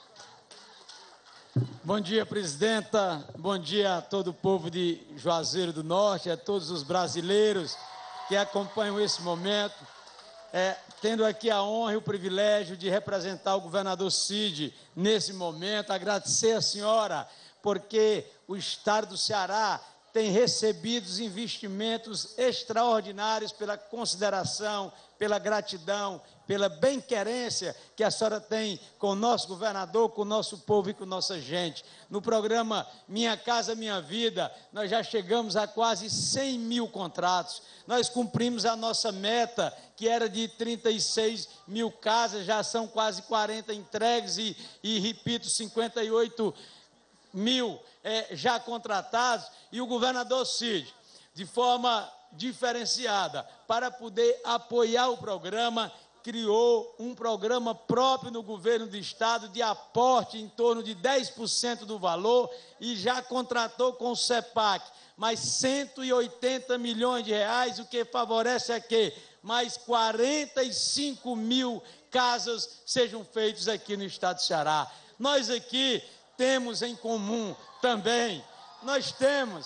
Bom dia, presidenta. Bom dia a todo o povo de Juazeiro do Norte, a todos os brasileiros que acompanham esse momento. Tendo aqui a honra e o privilégio de representar o governador Cid nesse momento, agradecer a senhora, porque o estado do Ceará tem recebido investimentos extraordinários pela consideração, pela gratidão, pela bem-querência que a senhora tem com o nosso governador, com o nosso povo e com nossa gente. No programa Minha Casa Minha Vida, nós já chegamos a quase 100 mil contratos. Nós cumprimos a nossa meta, que era de 36 mil casas, já são quase 40 entregues e repito, 58 mil já contratados. E o governador Cid, de forma diferenciada, para poder apoiar o programa, criou um programa próprio no governo do estado de aporte em torno de 10% do valor e já contratou com o CEPAC mais 180 milhões de reais, o que favorece que mais 45 mil casas sejam feitas aqui no estado do Ceará. Nós aqui temos em comum também, nós temos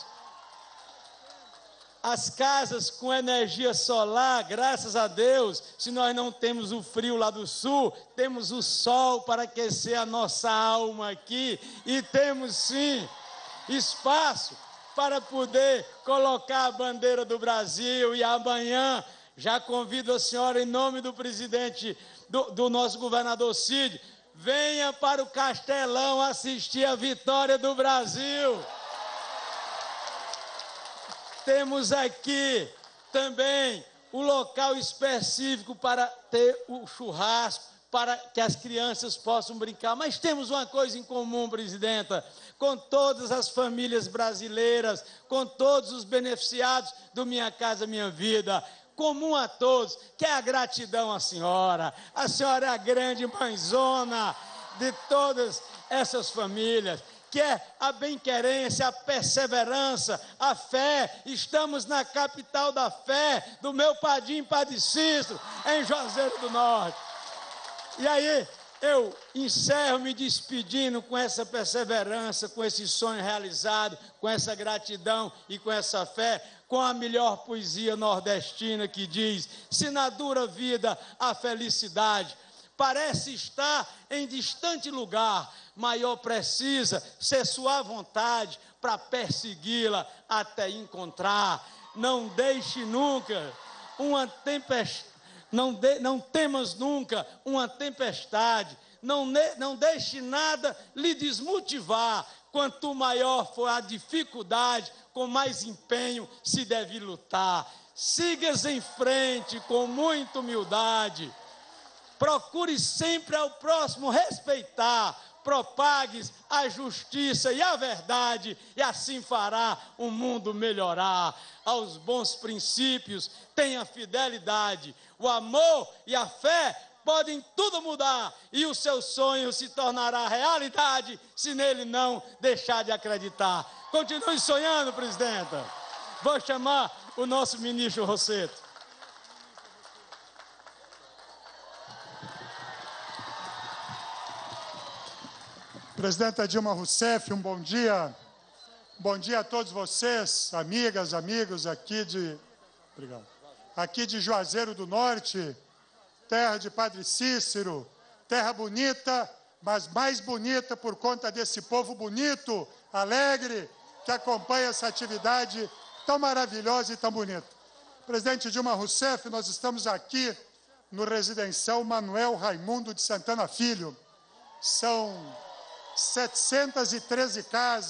as casas com energia solar, graças a Deus. Se nós não temos o frio lá do sul, temos o sol para aquecer a nossa alma aqui. E temos, sim, espaço para poder colocar a bandeira do Brasil. E amanhã, já convido a senhora, em nome do presidente, do nosso governador Cid, venha para o Castelão assistir a vitória do Brasil. Temos aqui também o local específico para ter o churrasco, para que as crianças possam brincar. Mas temos uma coisa em comum, presidenta, com todas as famílias brasileiras, com todos os beneficiados do Minha Casa Minha Vida, comum a todos, que é a gratidão à senhora. A senhora é a grande mãezona de todas essas famílias, que é a bem-querência, a perseverança, a fé. Estamos na capital da fé, do meu Padim Padre Cícero, em Juazeiro do Norte. E aí, eu encerro me despedindo com essa perseverança, com esse sonho realizado, com essa gratidão e com essa fé, com a melhor poesia nordestina que diz: se na dura vida a felicidade parece estar em distante lugar, maior precisa ser sua vontade para persegui-la até encontrar. Não deixe nunca uma tempestade, não temas nunca uma tempestade, não deixe nada lhe desmotivar. Quanto maior for a dificuldade, com mais empenho se deve lutar. Sigas em frente com muita humildade. Procure sempre ao próximo respeitar, propagues a justiça e a verdade, e assim fará o mundo melhorar. Aos bons princípios tenha fidelidade, o amor e a fé podem tudo mudar, e o seu sonho se tornará realidade, se nele não deixar de acreditar. Continue sonhando, presidenta. Vou chamar o nosso ministro Rosseto. Presidenta Dilma Rousseff, um bom dia. Bom dia a todos vocês, amigas, amigos aqui de Juazeiro do Norte, terra de Padre Cícero, terra bonita, mas mais bonita por conta desse povo bonito, alegre, que acompanha essa atividade tão maravilhosa e tão bonita. Presidente Dilma Rousseff, nós estamos aqui no residencial Manuel Raimundo de Santana Filho. São 713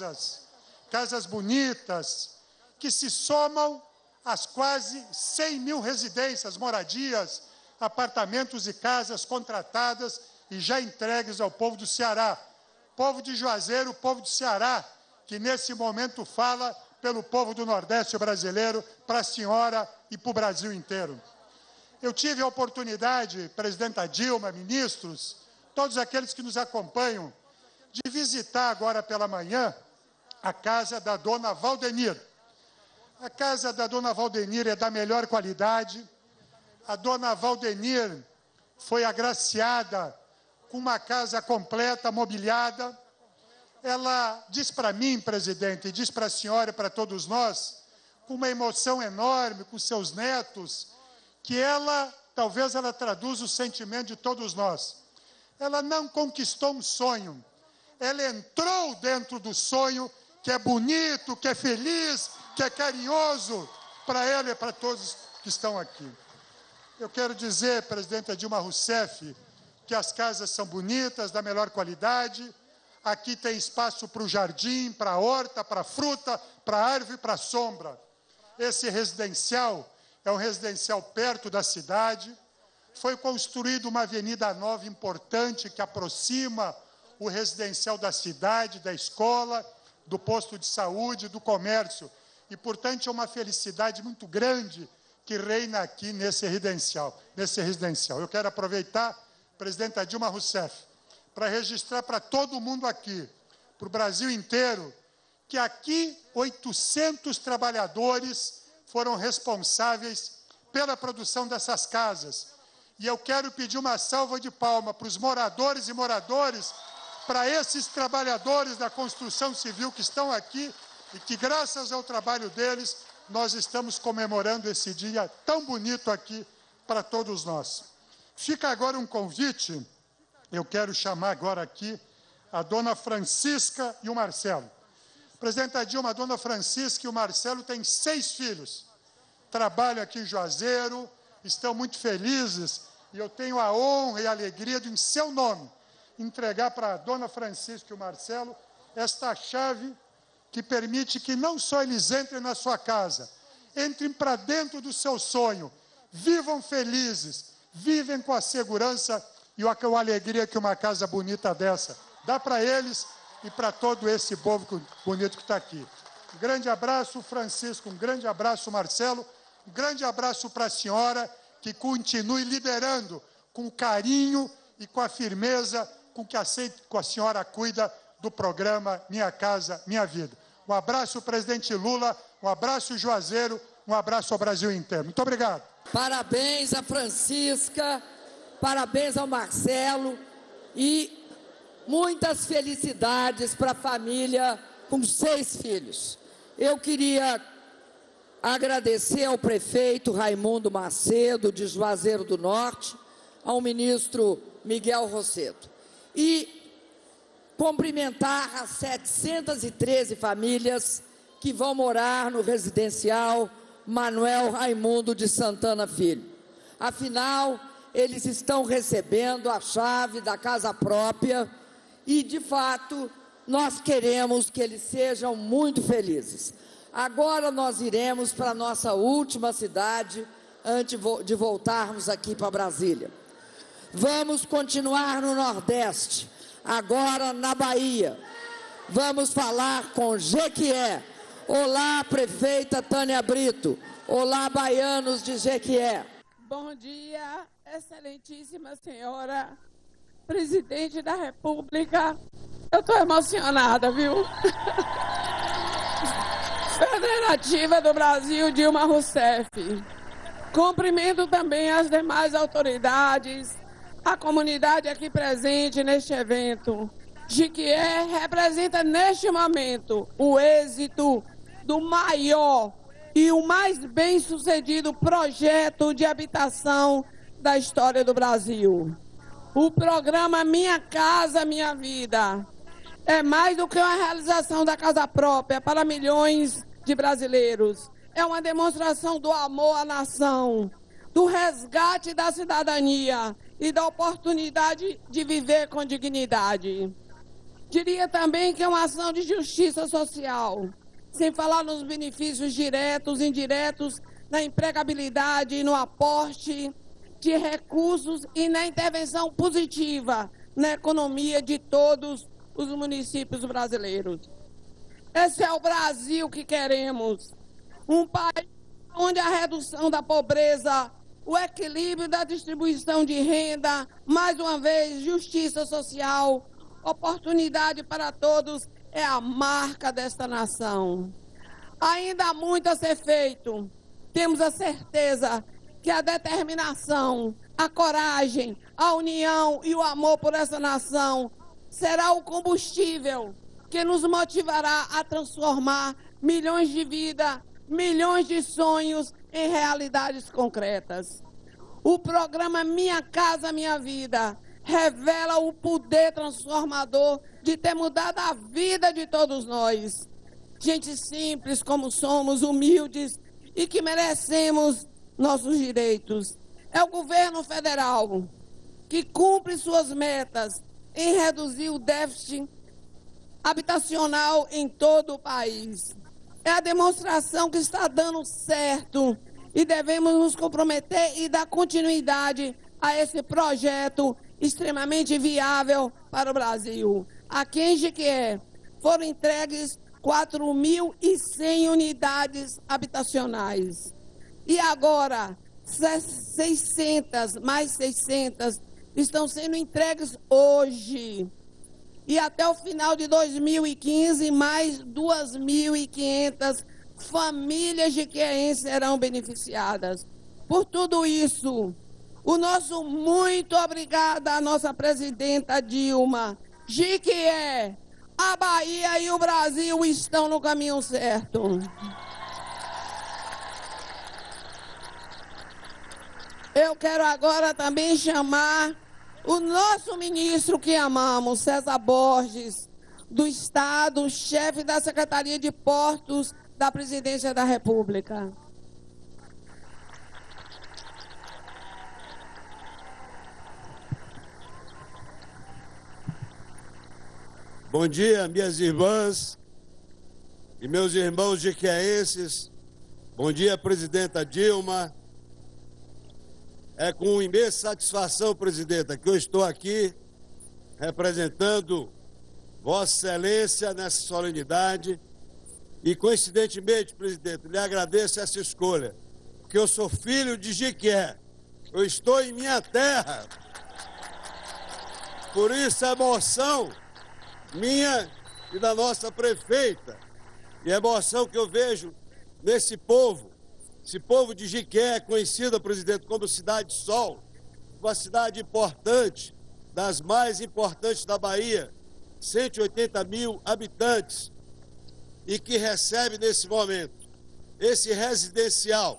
casas bonitas, que se somam às quase 100 mil residências, moradias, apartamentos e casas contratadas e já entregues ao povo do Ceará. Povo de Juazeiro, povo do Ceará, que nesse momento fala pelo povo do Nordeste brasileiro, para a senhora e para o Brasil inteiro. Eu tive a oportunidade, presidenta Dilma, ministros, todos aqueles que nos acompanham, de visitar agora pela manhã a casa da dona Valdenir. A casa da dona Valdenir é da melhor qualidade. A dona Valdenir foi agraciada com uma casa completa, mobiliada. Ela diz para mim, presidente, e diz para a senhora e para todos nós, com uma emoção enorme, com seus netos, que talvez ela traduza o sentimento de todos nós. Ela não conquistou um sonho, ela entrou dentro do sonho, que é bonito, que é feliz, que é carinhoso para ela e para todos que estão aqui. Eu quero dizer, presidenta Dilma Rousseff, que as casas são bonitas, da melhor qualidade. Aqui tem espaço para o jardim, para a horta, para a fruta, para a árvore, para a sombra. Esse residencial é um residencial perto da cidade. Foi construída uma avenida nova importante que aproxima o residencial da cidade, da escola, do posto de saúde, do comércio. E, portanto, é uma felicidade muito grande que reina aqui nesse residencial. Eu quero aproveitar, presidenta Dilma Rousseff, para registrar para todo mundo aqui, para o Brasil inteiro, que aqui 800 trabalhadores foram responsáveis pela produção dessas casas. E eu quero pedir uma salva de palmas para os moradores e moradoras, para esses trabalhadores da construção civil que estão aqui e que, graças ao trabalho deles, nós estamos comemorando esse dia tão bonito aqui para todos nós. Fica agora um convite, eu quero chamar agora aqui a dona Francisca e o Marcelo. Presidenta Dilma, a dona Francisca e o Marcelo têm 6 filhos, trabalham aqui em Juazeiro, estão muito felizes, e eu tenho a honra e a alegria de, em seu nome, entregar para a dona Francisca e o Marcelo esta chave que permite que não só eles entrem na sua casa, entrem para dentro do seu sonho, vivam felizes, vivem com a segurança E uma alegria que uma casa bonita dessa dá para eles e para todo esse povo bonito que está aqui. Um grande abraço, Francisco, um grande abraço, Marcelo, um grande abraço para a senhora, que continue liderando com carinho e com a firmeza com que a senhora cuida do programa Minha Casa Minha Vida. Um abraço, presidente Lula, um abraço, Juazeiro, um abraço ao Brasil inteiro. Muito obrigado. Parabéns a Francisca, parabéns ao Marcelo e muitas felicidades para a família com 6 filhos. Eu queria agradecer ao prefeito Raimundo Macedo, de Juazeiro do Norte, ao ministro Miguel Rosseto. E cumprimentar as 713 famílias que vão morar no residencial Manuel Raimundo de Santana Filho. Afinal, eles estão recebendo a chave da casa própria e, de fato, nós queremos que eles sejam muito felizes. Agora nós iremos para a nossa última cidade, antes de voltarmos aqui para Brasília. Vamos continuar no Nordeste, agora na Bahia. Vamos falar com Jequié. Olá, prefeita Tânia Brito. Olá, baianos de Jequié. Bom dia, excelentíssima senhora presidente da República. Eu estou emocionada, viu? Federativa do Brasil, Dilma Rousseff. Cumprimento também as demais autoridades, a comunidade aqui presente neste evento. Jequié representa neste momento o êxito do maior e o mais bem-sucedido projeto de habitação da história do Brasil. O programa Minha Casa Minha Vida é mais do que uma realização da casa própria para milhões de brasileiros. É uma demonstração do amor à nação, do resgate da cidadania e da oportunidade de viver com dignidade. Diria também que é uma ação de justiça social, sem falar nos benefícios diretos e indiretos, na empregabilidade e no aporte de recursos e na intervenção positiva na economia de todos os municípios brasileiros. Esse é o Brasil que queremos, um país onde a redução da pobreza, o equilíbrio da distribuição de renda, mais uma vez, justiça social, oportunidade para todos é a marca desta nação. Ainda há muito a ser feito. Temos a certeza que a determinação, a coragem, a união e o amor por essa nação será o combustível que nos motivará a transformar milhões de vidas, milhões de sonhos em realidades concretas. O programa Minha Casa Minha Vida revela o poder transformador de ter mudado a vida de todos nós. Gente simples como somos, humildes e que merecemos nossos direitos. É o governo federal que cumpre suas metas em reduzir o déficit habitacional em todo o país. É a demonstração que está dando certo e devemos nos comprometer e dar continuidade a esse projeto extremamente viável para o Brasil. Aqui em Jequié foram entregues 4.100 unidades habitacionais. E agora, 600, mais 600, estão sendo entregues hoje. E até o final de 2015, mais 2.500 famílias jequiéenses serão beneficiadas. Por tudo isso, o nosso muito obrigado à nossa presidenta Dilma. Jequié, a Bahia e o Brasil estão no caminho certo. Eu quero agora também chamar o nosso ministro que amamos, César Borges, do Estado, chefe da Secretaria de Portos da Presidência da República. Bom dia, minhas irmãs e meus irmãos jequiéenses. Bom dia, presidenta Dilma. É com imensa satisfação, presidenta, que eu estou aqui representando Vossa Excelência nessa solenidade e, coincidentemente, presidente, lhe agradeço essa escolha, porque eu sou filho de Jequié, eu estou em minha terra. Por isso a emoção minha e da nossa prefeita, e a emoção que eu vejo nesse povo, esse povo de Jequié, conhecida, presidente, como Cidade Sol, uma cidade importante, das mais importantes da Bahia, 180 mil habitantes, e que recebe nesse momento esse residencial,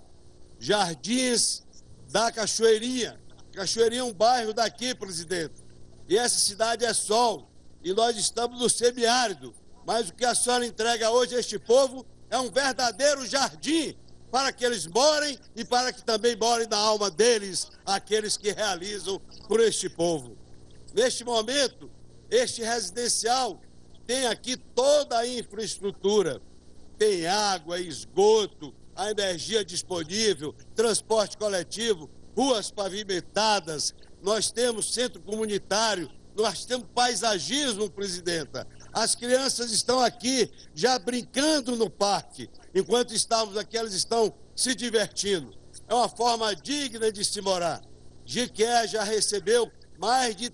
Jardins da Cachoeirinha. Cachoeirinha é um bairro daqui, presidente, e essa cidade é Sol, e nós estamos no semiárido, mas o que a senhora entrega hoje a este povo é um verdadeiro jardim para que eles morem e para que também morem na alma deles aqueles que realizam por este povo. Neste momento, este residencial tem aqui toda a infraestrutura, tem água, esgoto, a energia disponível, transporte coletivo, ruas pavimentadas, nós temos centro comunitário, nós temos paisagismo, presidenta. As crianças estão aqui já brincando no parque. Enquanto estamos aqui, elas estão se divertindo. É uma forma digna de se morar. Jequié já recebeu mais de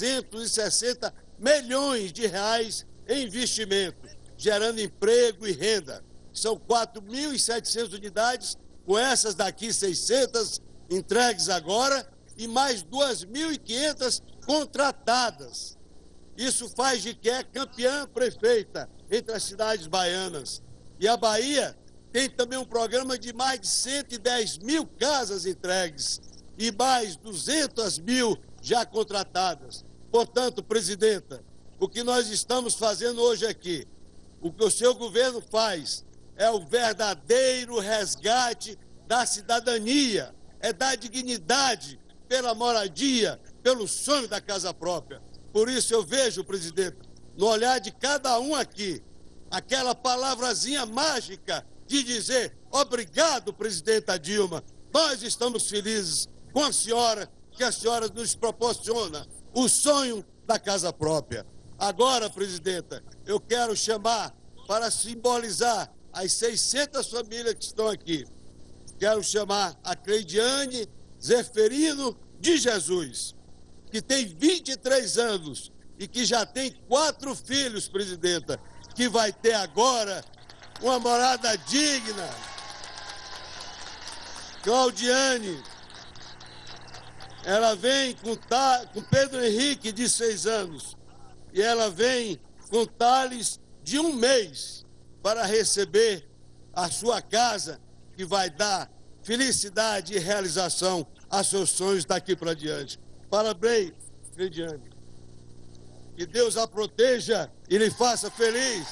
360 milhões de reais em investimentos, gerando emprego e renda. São 4.700 unidades, com essas daqui 600 entregues agora e mais 2.500 contratadas. Isso faz Jequié campeã prefeita entre as cidades baianas. E a Bahia tem também um programa de mais de 110 mil casas entregues e mais 200 mil já contratadas. Portanto, presidenta, o que nós estamos fazendo hoje aqui, o que o seu governo faz, é o verdadeiro resgate da cidadania, é dar dignidade pela moradia, pelo sonho da casa própria. Por isso eu vejo, presidente, no olhar de cada um aqui, aquela palavrazinha mágica de dizer obrigado, presidenta Dilma. Nós estamos felizes com a senhora, que a senhora nos proporciona o sonho da casa própria. Agora, presidenta, eu quero chamar para simbolizar as 600 famílias que estão aqui. Quero chamar a Cleidiane Zeferino de Jesus, que tem 23 anos e que já tem 4 filhos, presidenta, que vai ter agora uma morada digna. Claudiane, ela vem com Pedro Henrique, de 6 anos, e ela vem com Thales, de 1 mês, para receber a sua casa, que vai dar felicidade e realização a seus sonhos daqui para diante. Parabéns, Cleidiane. Que Deus a proteja e lhe faça feliz.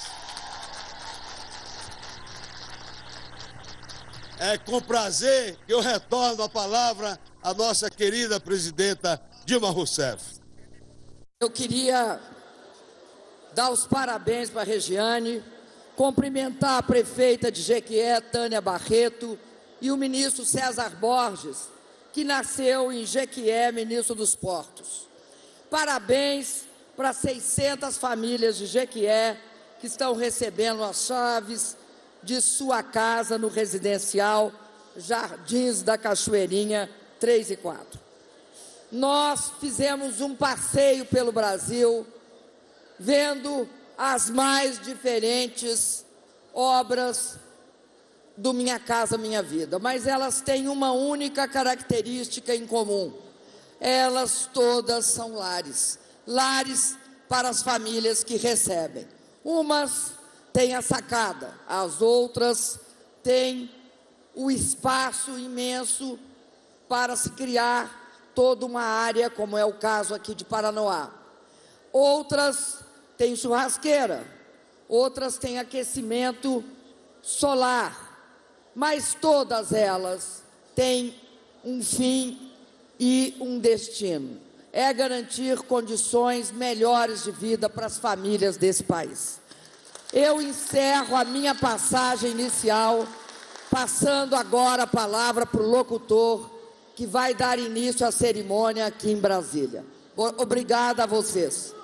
É com prazer que eu retorno a palavra à nossa querida presidenta Dilma Rousseff. Eu queria dar os parabéns para a Regiane, cumprimentar a prefeita de Jequié, Tânia Barreto, e o ministro César Borges, que nasceu em Jequié, ministro dos Portos. Parabéns para 600 famílias de Jequié que estão recebendo as chaves de sua casa no residencial Jardins da Cachoeirinha 3 e 4. Nós fizemos um passeio pelo Brasil, vendo as mais diferentes obras do Minha Casa Minha Vida, mas elas têm uma única característica em comum. Elas todas são lares, lares para as famílias que recebem. Umas têm a sacada, as outras têm o espaço imenso para se criar toda uma área, como é o caso aqui de Paranoá. Outras têm churrasqueira, outras têm aquecimento solar, mas todas elas têm um fim e um destino. É garantir condições melhores de vida para as famílias desse país. Eu encerro a minha passagem inicial, passando agora a palavra para o locutor que vai dar início à cerimônia aqui em Brasília. Obrigada a vocês.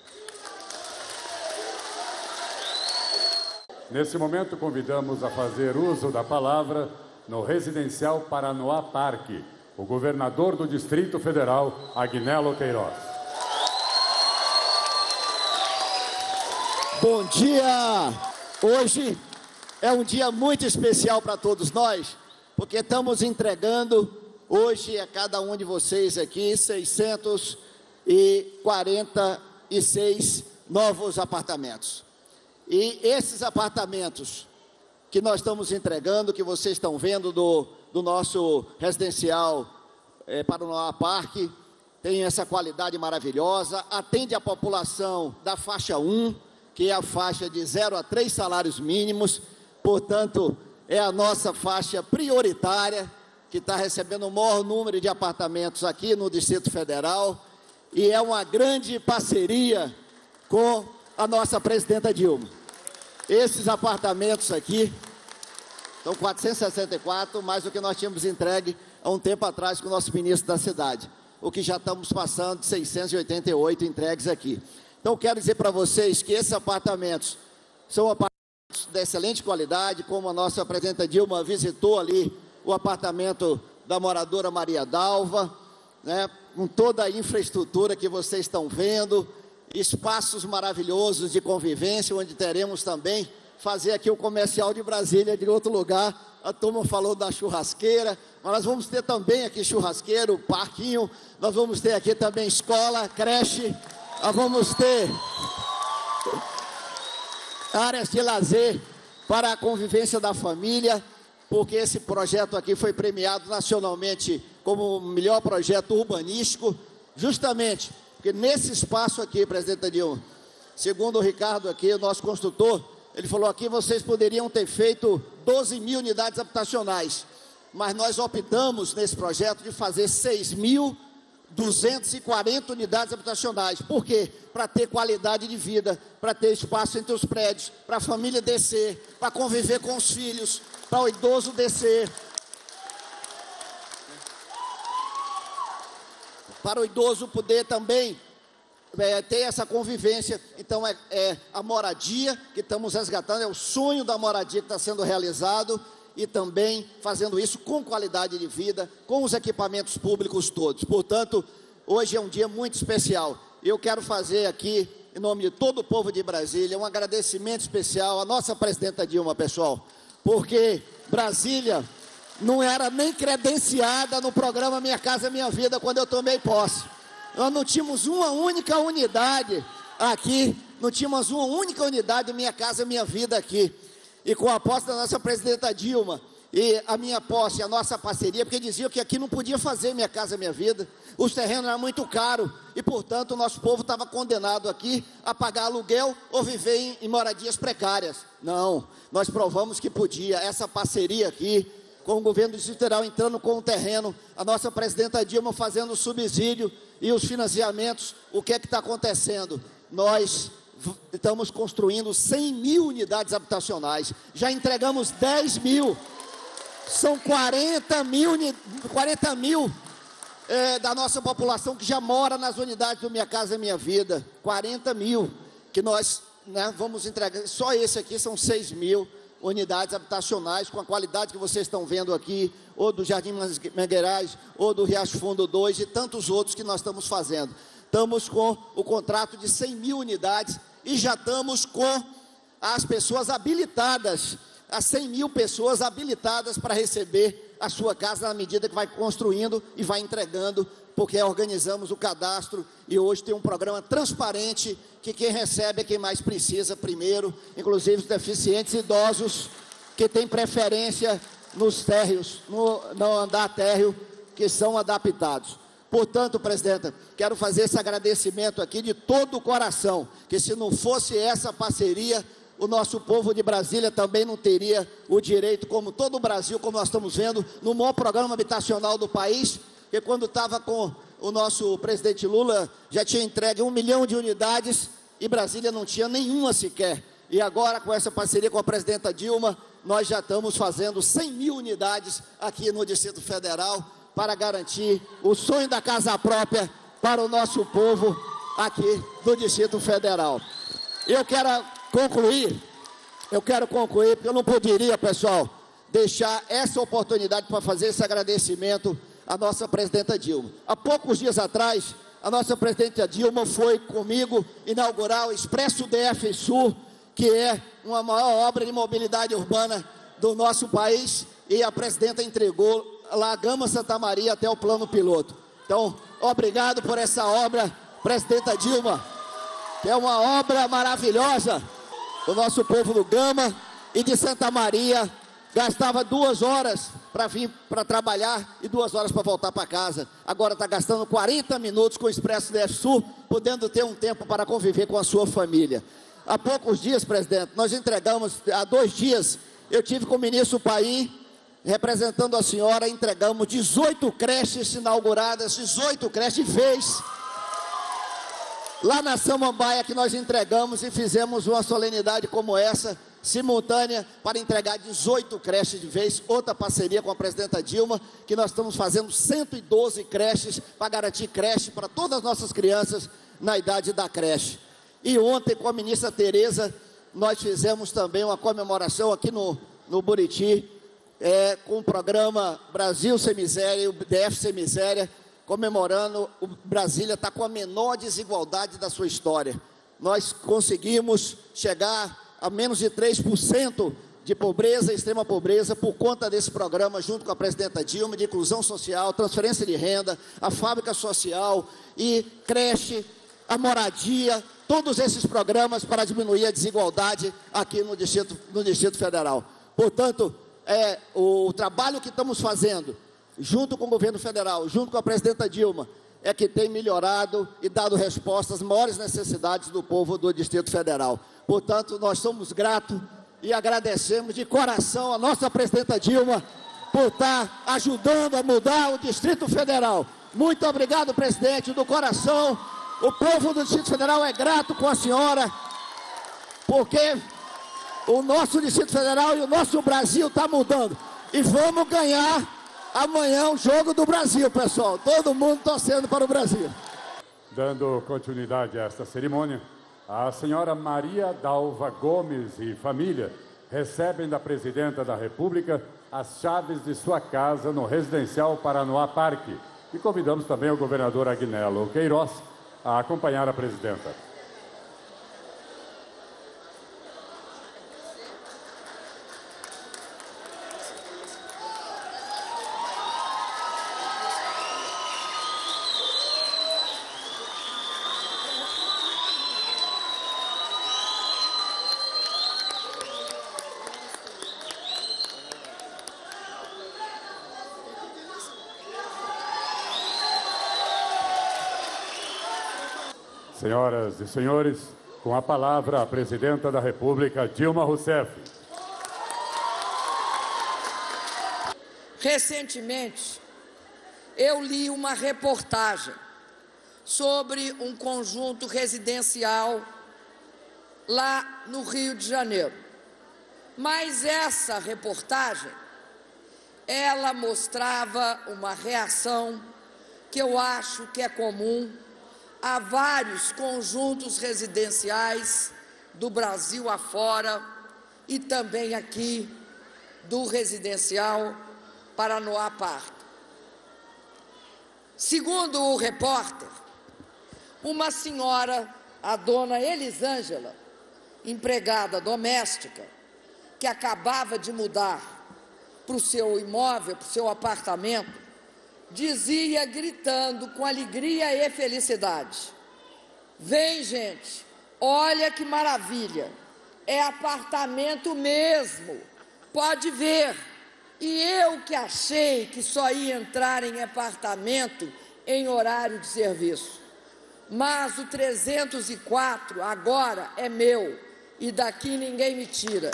Nesse momento, convidamos a fazer uso da palavra no Residencial Paranoá Parque, o governador do Distrito Federal, Agnello Queiroz. Bom dia! Hoje é um dia muito especial para todos nós, porque estamos entregando hoje a cada um de vocês aqui 646 novos apartamentos. E esses apartamentos que nós estamos entregando, que vocês estão vendo do nosso residencial Paranoá Parque, tem essa qualidade maravilhosa, atende a população da faixa 1, que é a faixa de 0 a 3 salários mínimos, portanto, é a nossa faixa prioritária, que está recebendo o maior número de apartamentos aqui no Distrito Federal, e é uma grande parceria com a nossa presidenta Dilma. Esses apartamentos aqui são 464, mais do que nós tínhamos entregue há um tempo atrás com o nosso ministro da cidade, o que já estamos passando de 688 entregues aqui. Então, quero dizer para vocês que esses apartamentos são apartamentos de excelente qualidade, como a nossa presidenta Dilma visitou ali o apartamento da moradora Maria Dalva, né, com toda a infraestrutura que vocês estão vendo, espaços maravilhosos de convivência, onde teremos também fazer aqui o comercial de Brasília de outro lugar. A turma falou da churrasqueira, mas nós vamos ter também aqui churrasqueiro, parquinho, nós vamos ter aqui também escola, creche, nós vamos ter áreas de lazer para a convivência da família, porque esse projeto aqui foi premiado nacionalmente como o melhor projeto urbanístico, justamente porque nesse espaço aqui, presidenta Dilma, segundo o Ricardo aqui, o nosso construtor, ele falou aqui, vocês poderiam ter feito 12 mil unidades habitacionais, mas nós optamos nesse projeto de fazer 6.240 unidades habitacionais. Por quê? Para ter qualidade de vida, para ter espaço entre os prédios, para a família descer, para conviver com os filhos, para o idoso descer, para o idoso poder também ter essa convivência. Então, é a moradia que estamos resgatando, é o sonho da moradia que está sendo realizado, e também fazendo isso com qualidade de vida, com os equipamentos públicos todos. Portanto, hoje é um dia muito especial. Eu quero fazer aqui, em nome de todo o povo de Brasília, um agradecimento especial à nossa presidenta Dilma, pessoal, porque Brasília não era nem credenciada no programa Minha Casa Minha Vida quando eu tomei posse. Nós não tínhamos uma única unidade aqui, não tínhamos uma única unidade Minha Casa Minha Vida aqui. E com a posse da nossa presidenta Dilma e a minha posse, a nossa parceria, porque diziam que aqui não podia fazer Minha Casa Minha Vida, os terrenos eram muito caros e, portanto, o nosso povo estava condenado aqui a pagar aluguel ou viver em moradias precárias. Não, nós provamos que podia. Essa parceria aqui, com o governo do Distrito Federal entrando com o terreno, a nossa presidenta Dilma fazendo o subsídio e os financiamentos, o que é que está acontecendo? Nós estamos construindo 100 mil unidades habitacionais, já entregamos 10 mil, são 40 mil da nossa população que já mora nas unidades do Minha Casa Minha Vida, 40 mil que nós vamos entregar, só esse aqui são 6 mil unidades habitacionais com a qualidade que vocês estão vendo aqui, ou do Jardim Mangueirais, ou do Riacho Fundo 2 e tantos outros que nós estamos fazendo. Estamos com o contrato de 100 mil unidades e já estamos com as pessoas habilitadas, as 100 mil pessoas habilitadas para receber a sua casa na medida que vai construindo e vai entregando, porque organizamos o cadastro e hoje tem um programa transparente que quem recebe é quem mais precisa primeiro, inclusive os deficientes idosos que têm preferência nos térreos, no andar térreo, que são adaptados. Portanto, presidenta, quero fazer esse agradecimento aqui de todo o coração, que se não fosse essa parceria, o nosso povo de Brasília também não teria o direito, como todo o Brasil, como nós estamos vendo, no maior programa habitacional do país, que quando estava com o nosso presidente Lula, já tinha entregue 1 milhão de unidades e Brasília não tinha nenhuma sequer. E agora, com essa parceria com a presidenta Dilma, nós já estamos fazendo 100 mil unidades aqui no Distrito Federal, para garantir o sonho da casa própria para o nosso povo aqui do Distrito Federal. Eu quero concluir, porque eu não poderia, pessoal, deixar essa oportunidade para fazer esse agradecimento à nossa presidenta Dilma. Há poucos dias atrás, a nossa presidenta Dilma foi comigo inaugurar o Expresso DF Sul, que é uma maior obra de mobilidade urbana do nosso país, e a presidenta entregou lá a Gama Santa Maria até o plano piloto. Então, obrigado por essa obra, presidenta Dilma, que é uma obra maravilhosa. O nosso povo do Gama e de Santa Maria gastava 2 horas para vir para trabalhar e 2 horas para voltar para casa. Agora está gastando 40 minutos com o Expresso DF Sul, podendo ter um tempo para conviver com a sua família. Há poucos dias, presidente, nós entregamos, há 2 dias, eu tive com o ministro Paim, representando a senhora, entregamos 18 creches inauguradas, 18 creches de vez, lá na Samambaia, que nós entregamos e fizemos uma solenidade como essa, simultânea, para entregar 18 creches de vez, outra parceria com a presidenta Dilma, que nós estamos fazendo 112 creches, para garantir creche para todas as nossas crianças na idade da creche. E ontem, com a ministra Tereza, nós fizemos também uma comemoração aqui no Buriti, com o programa Brasil Sem Miséria e o DF Sem Miséria, comemorando. O Brasília está com a menor desigualdade da sua história. Nós conseguimos chegar a menos de 3% de pobreza, extrema pobreza, por conta desse programa, junto com a presidenta Dilma, de inclusão social, transferência de renda, a fábrica social e creche, a moradia, todos esses programas para diminuir a desigualdade aqui no Distrito Federal. Portanto, o trabalho que estamos fazendo, junto com o governo federal, junto com a presidenta Dilma, é que tem melhorado e dado resposta às maiores necessidades do povo do Distrito Federal. Portanto, nós somos gratos e agradecemos de coração a nossa presidenta Dilma por estar ajudando a mudar o Distrito Federal. Muito obrigado, presidente, do coração. O povo do Distrito Federal é grato com a senhora, porque o nosso Distrito Federal e o nosso Brasil está mudando. E vamos ganhar amanhã o jogo do Brasil, pessoal. Todo mundo torcendo para o Brasil. Dando continuidade a esta cerimônia, a senhora Maria Dalva Gomes e família recebem da presidenta da República as chaves de sua casa no residencial Paranoá Parque. E convidamos também o governador Agnello Queiroz a acompanhar a presidenta. Senhoras e senhores, com a palavra a presidenta da República, Dilma Rousseff. Recentemente, eu li uma reportagem sobre um conjunto residencial lá no Rio de Janeiro. Mas essa reportagem, ela mostrava uma reação que eu acho que é comum a vários conjuntos residenciais do Brasil afora e também aqui do residencial Paranoá Parque. Segundo o repórter, uma senhora, a dona Elisângela, empregada doméstica, que acabava de mudar para o seu imóvel, para o seu apartamento, dizia, gritando com alegria e felicidade: vem, gente, olha que maravilha, é apartamento mesmo, pode ver. E eu que achei que só ia entrar em apartamento em horário de serviço. Mas o 304 agora é meu e daqui ninguém me tira.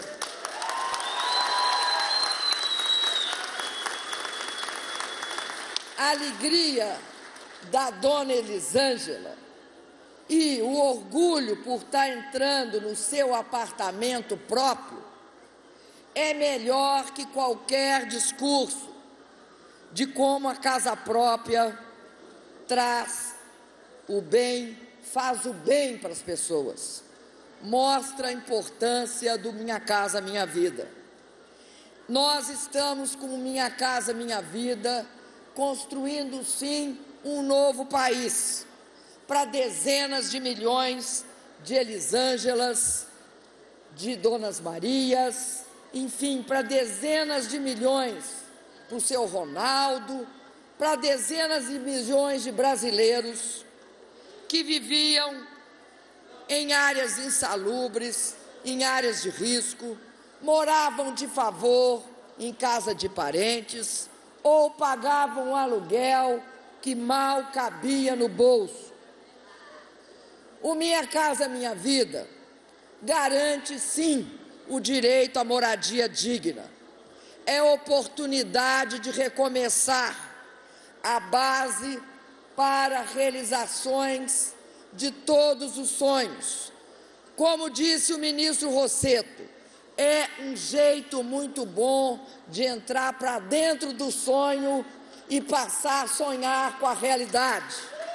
A alegria da dona Elisângela e o orgulho por estar entrando no seu apartamento próprio é melhor que qualquer discurso, de como a casa própria traz o bem, faz o bem para as pessoas. Mostra a importância do Minha Casa Minha Vida. Nós estamos com o Minha Casa Minha Vida construindo, sim, um novo país para dezenas de milhões de Elisângelas, de Donas Marias, enfim, para dezenas de milhões, para o seu Ronaldo, para dezenas de milhões de brasileiros que viviam em áreas insalubres, em áreas de risco, moravam de favor em casa de parentes ou pagavam um aluguel que mal cabia no bolso. O Minha Casa Minha Vida garante, sim, o direito à moradia digna. É oportunidade de recomeçar a base para realizações de todos os sonhos. Como disse o ministro Rossetto, é um jeito muito bom de entrar para dentro do sonho e passar a sonhar com a realidade.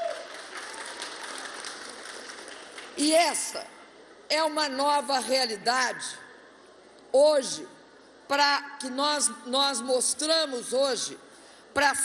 E essa é uma nova realidade hoje, que nós mostramos hoje para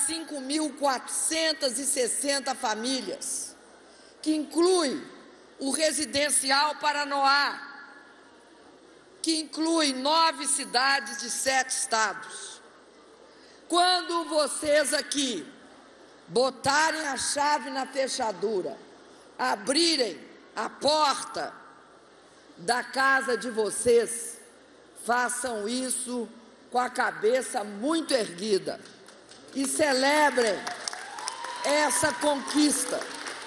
5.460 famílias, que inclui o Residencial Paranoá, que inclui 9 cidades de 7 estados. Quando vocês aqui botarem a chave na fechadura, abrirem a porta da casa de vocês, façam isso com a cabeça muito erguida e celebrem essa conquista.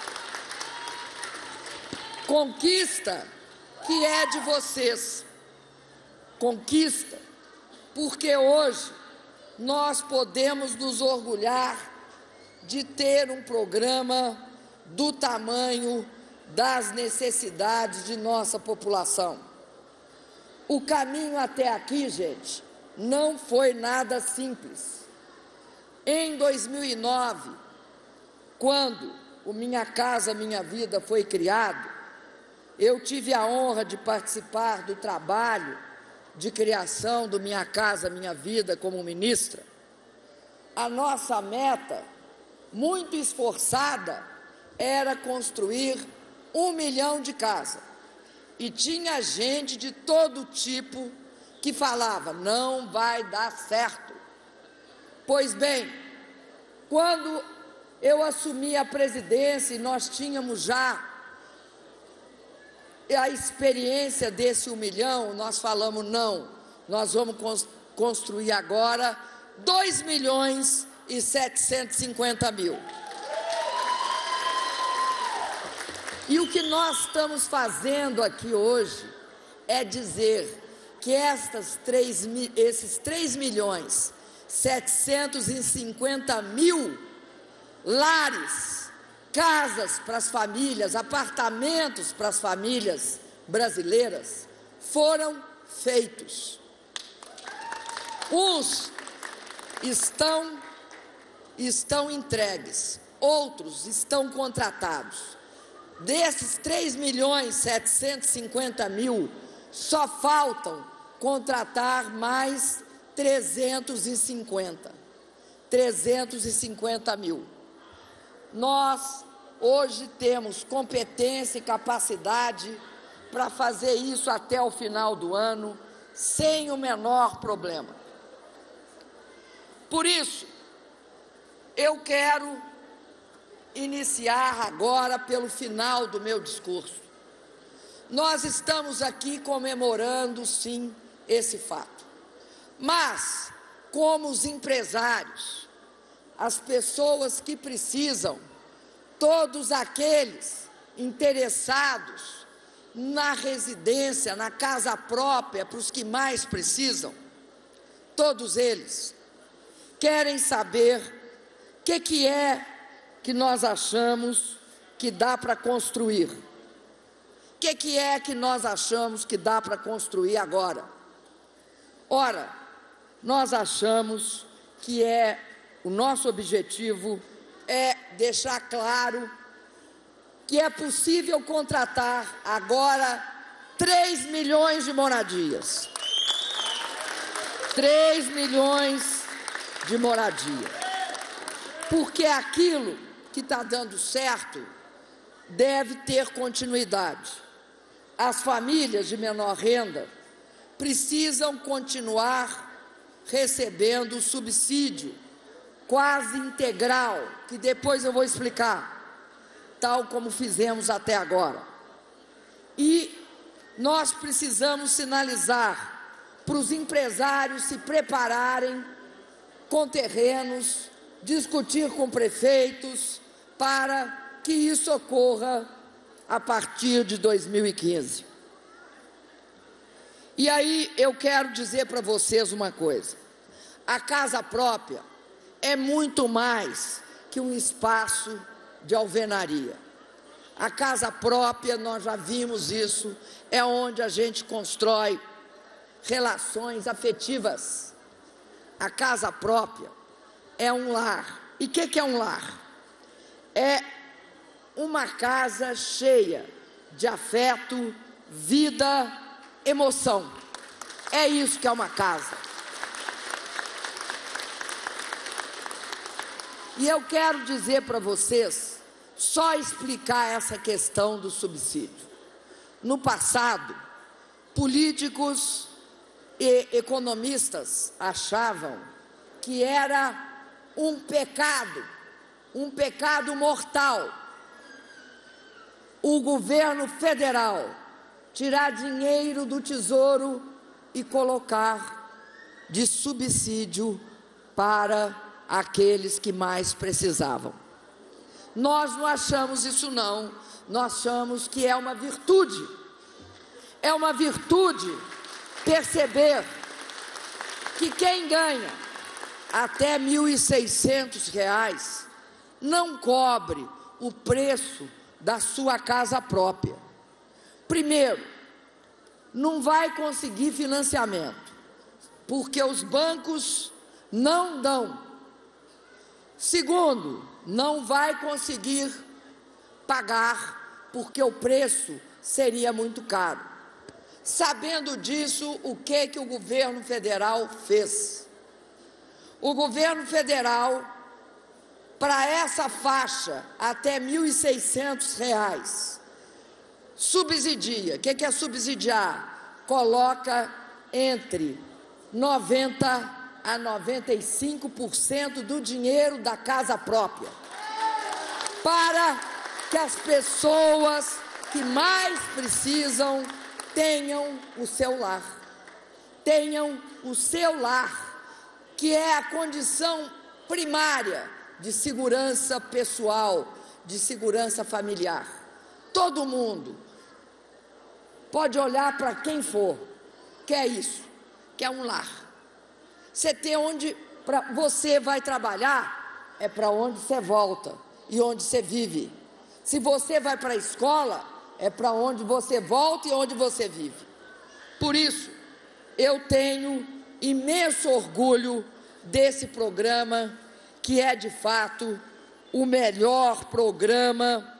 Conquista que é de vocês. Conquista porque hoje nós podemos nos orgulhar de ter um programa do tamanho das necessidades de nossa população. O caminho até aqui, gente, não foi nada simples. Em 2009, quando o Minha Casa Minha Vida foi criado, eu tive a honra de participar do trabalho de criação do Minha Casa Minha Vida como ministra. A nossa meta, muito esforçada, era construir 1 milhão de casas. E tinha gente de todo tipo que falava, não vai dar certo. Pois bem, quando eu assumi a presidência e nós tínhamos já a experiência desse 1 milhão, nós falamos, não, nós vamos construir agora 2.750.000. E o que nós estamos fazendo aqui hoje é dizer que esses 3.750.000 lares, casas para as famílias, apartamentos para as famílias brasileiras foram feitos. Uns estão entregues, outros estão contratados. Desses 3.750.000, só faltam contratar mais 350.000. Nós hoje temos competência e capacidade para fazer isso até o final do ano, sem o menor problema. Por isso, eu quero iniciar agora pelo final do meu discurso. Nós estamos aqui comemorando, sim, esse fato. Mas, como os empresários, as pessoas que precisam, todos aqueles interessados na residência, na casa própria, para os que mais precisam, todos eles querem saber o que é que nós achamos que dá para construir. O que é que nós achamos que dá para construir agora? Ora, nós achamos que é o nosso objetivo é deixar claro que é possível contratar agora 3 milhões de moradias. 3 milhões de moradias. Porque aquilo que está dando certo deve ter continuidade. As famílias de menor renda precisam continuar recebendo o subsídio quase integral, que depois eu vou explicar, tal como fizemos até agora. E nós precisamos sinalizar para os empresários se prepararem com terrenos, discutir com prefeitos para que isso ocorra a partir de 2015. E aí eu quero dizer para vocês uma coisa: a casa própria é muito mais que um espaço de alvenaria. A casa própria, nós já vimos isso, é onde a gente constrói relações afetivas. A casa própria é um lar. E o que é um lar? É uma casa cheia de afeto, vida, emoção. É isso que é uma casa. E eu quero dizer para vocês, só explicar essa questão do subsídio. No passado, políticos e economistas achavam que era um pecado mortal, o governo federal tirar dinheiro do Tesouro e colocar de subsídio para aqueles que mais precisavam. Nós não achamos isso não, nós achamos que é uma virtude. É uma virtude perceber que quem ganha até R$ 1.600 não cobre o preço da sua casa própria. Primeiro, não vai conseguir financiamento, porque os bancos não dão. Segundo, não vai conseguir pagar, porque o preço seria muito caro. Sabendo disso, o que o governo federal fez? O governo federal, para essa faixa, até R$ 1.600, subsidia. O que é subsidiar? Coloca entre 90% a 95% do dinheiro da casa própria, para que as pessoas que mais precisam tenham o seu lar. Tenham o seu lar, que é a condição primária de segurança pessoal, de segurança familiar. Todo mundo pode olhar para quem for, quer isso, quer um lar. Você tem onde você vai trabalhar, é para onde você volta e onde você vive. Se você vai para a escola, é para onde você volta e onde você vive. Por isso, eu tenho imenso orgulho desse programa, que é de fato o melhor programa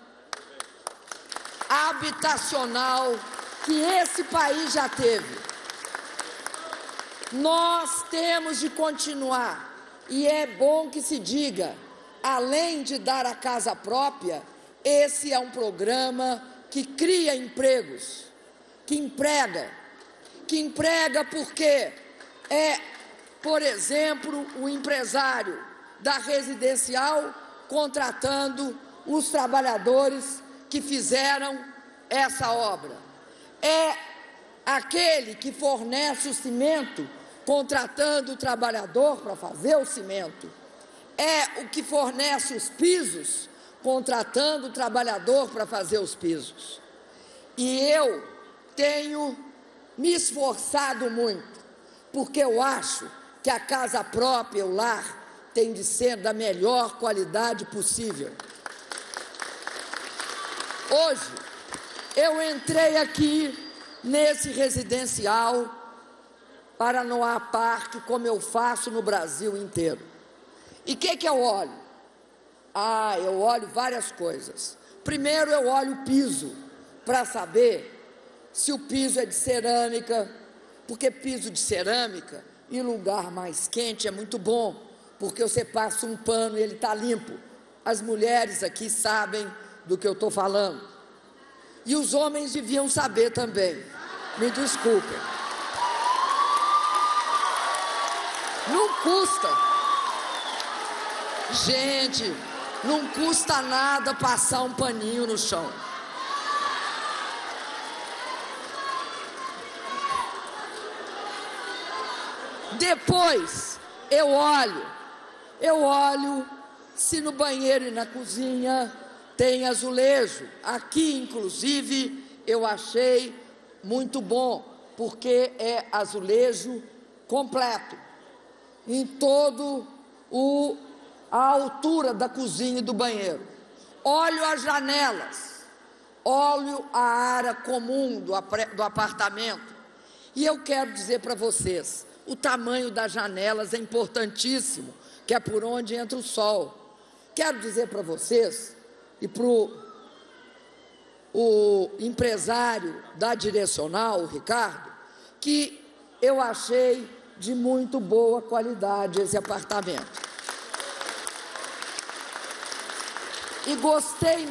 habitacional que esse país já teve. Nós temos de continuar, e é bom que se diga, além de dar a casa própria, esse é um programa que cria empregos, que emprega porque por exemplo, o empresário da residencial contratando os trabalhadores que fizeram essa obra. É aquele que fornece o cimento contratando o trabalhador para fazer o cimento. É o que fornece os pisos contratando o trabalhador para fazer os pisos. E eu tenho me esforçado muito, porque eu acho que a casa própria, o lar, tem de ser da melhor qualidade possível. Hoje, eu entrei aqui nesse residencial Paranoá Parque, como eu faço no Brasil inteiro. E o que eu olho? Eu olho várias coisas. Primeiro eu olho o piso, para saber se o piso é de cerâmica, porque piso de cerâmica, em lugar mais quente, é muito bom, porque você passa um pano e ele está limpo. As mulheres aqui sabem do que eu estou falando. E os homens deviam saber também. Me desculpem. Não custa. Gente, não custa nada passar um paninho no chão. Depois, eu olho se no banheiro e na cozinha tem azulejo. Aqui, inclusive, eu achei muito bom, porque é azulejo completo, em todo a altura da cozinha e do banheiro. Olho as janelas, olho a área comum do apartamento, e eu quero dizer para vocês, o tamanho das janelas é importantíssimo, que é por onde entra o sol. Quero dizer para vocês e para o empresário da Direcional, o Ricardo, que eu achei de muito boa qualidade esse apartamento. E gostei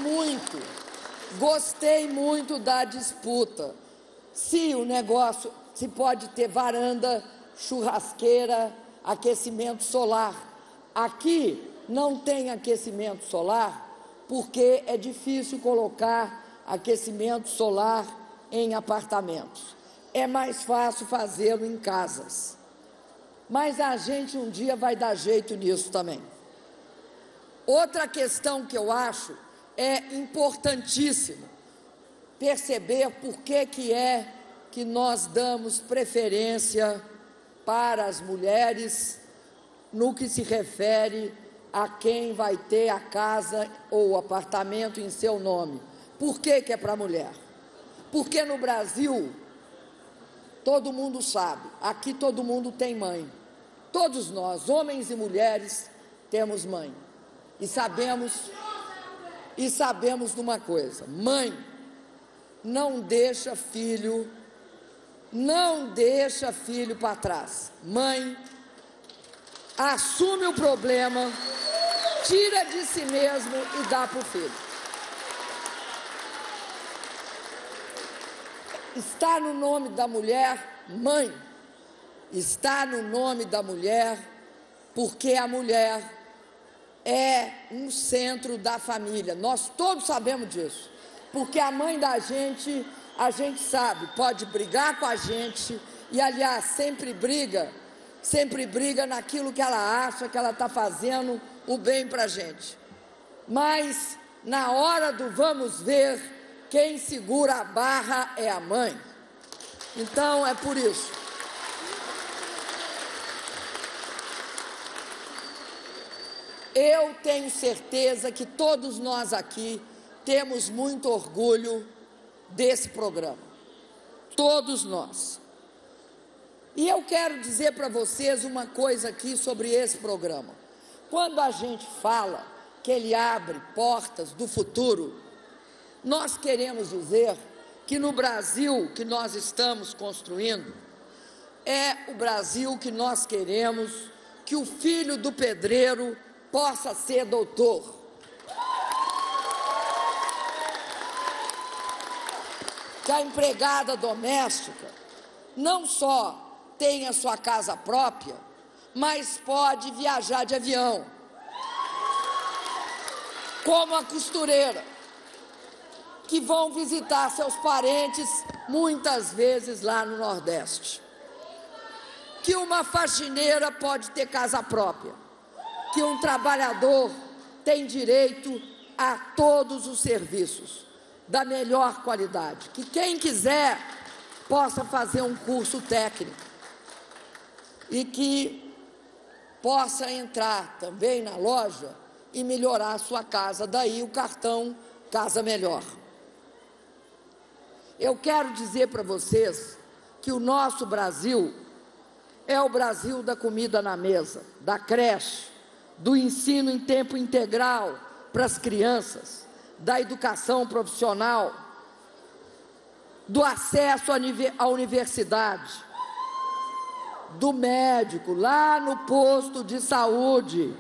muito da disputa. Se o negócio, se pode ter varanda, churrasqueira, aquecimento solar. Aqui não tem aquecimento solar porque é difícil colocar aquecimento solar em apartamentos. É mais fácil fazê-lo em casas. Mas a gente um dia vai dar jeito nisso também. Outra questão que eu acho é importantíssimo perceber por que é que nós damos preferência para as mulheres no que se refere a quem vai ter a casa ou o apartamento em seu nome. Por que é para a mulher? Porque no Brasil, todo mundo sabe, aqui todo mundo tem mãe. Todos nós, homens e mulheres, temos mãe. E sabemos de uma coisa: mãe não deixa filho para trás. Mãe assume o problema, tira de si mesmo e dá para o filho. Está no nome da mulher, mãe. Está no nome da mulher, porque a mulher é um centro da família. Nós todos sabemos disso, porque a mãe da gente, a gente sabe, pode brigar com a gente, e aliás, sempre briga naquilo que ela acha que ela está fazendo o bem para a gente. Mas, na hora do vamos ver, quem segura a barra é a mãe. Então, é por isso. Eu tenho certeza que todos nós aqui temos muito orgulho desse programa. Todos nós. E eu quero dizer para vocês uma coisa aqui sobre esse programa. Quando a gente fala que ele abre portas do futuro, nós queremos dizer que no Brasil que nós estamos construindo, é o Brasil que nós queremos que o filho do pedreiro possa ser doutor. Que a empregada doméstica não só tenha sua casa própria, mas pode viajar de avião. Como a costureira, que vão visitar seus parentes muitas vezes lá no Nordeste. Que uma faxineira pode ter casa própria. Que um trabalhador tem direito a todos os serviços da melhor qualidade. Que quem quiser possa fazer um curso técnico e que possa entrar também na loja e melhorar a sua casa. Daí o cartão Casa Melhor. Eu quero dizer para vocês que o nosso Brasil é o Brasil da comida na mesa, da creche, do ensino em tempo integral para as crianças, da educação profissional, do acesso à universidade, do médico, lá no posto de saúde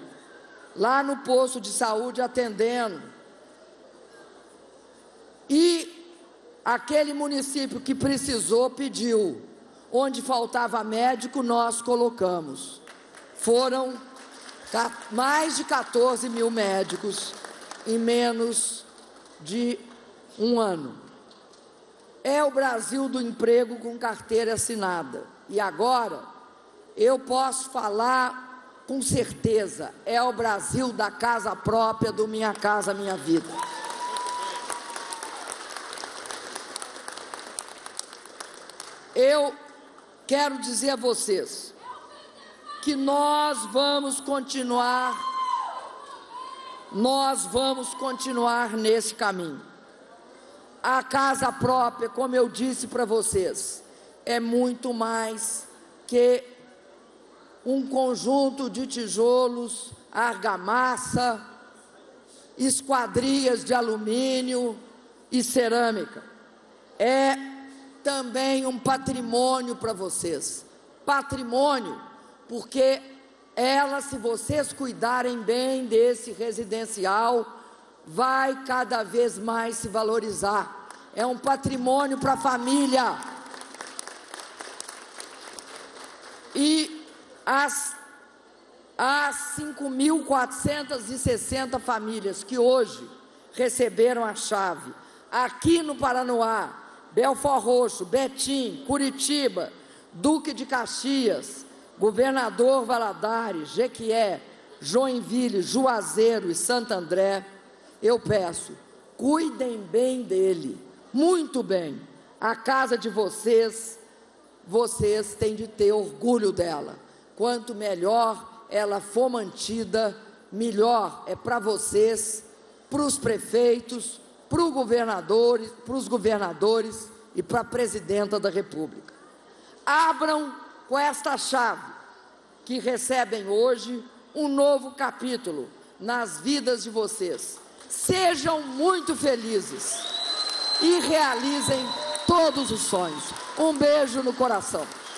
atendendo. E aquele município que precisou, pediu. Onde faltava médico, nós colocamos. Foram mais de 14 mil médicos em menos de um ano. É o Brasil do emprego com carteira assinada. E agora, eu posso falar com certeza, é o Brasil da casa própria, do Minha Casa Minha Vida. Eu quero dizer a vocês que nós vamos continuar nesse caminho. A casa própria, como eu disse para vocês, é muito mais que um conjunto de tijolos, argamassa, esquadrias de alumínio e cerâmica. É também um patrimônio para vocês. Patrimônio, porque ela, se vocês cuidarem bem desse residencial, vai cada vez mais se valorizar. É um patrimônio para a família. E as 5.460 famílias que hoje receberam a chave, aqui no Paranoá, Belford Roxo, Betim, Curitiba, Duque de Caxias, Governador Valadares, Jequié, Joinville, Juazeiro e Santo André, eu peço, cuidem bem dele, muito bem. A casa de vocês têm de ter orgulho dela. Quanto melhor ela for mantida, melhor é para vocês, para os prefeitos, para os governadores e para a presidenta da República. Abram com esta chave que recebem hoje um novo capítulo nas vidas de vocês. Sejam muito felizes e realizem todos os sonhos. Um beijo no coração.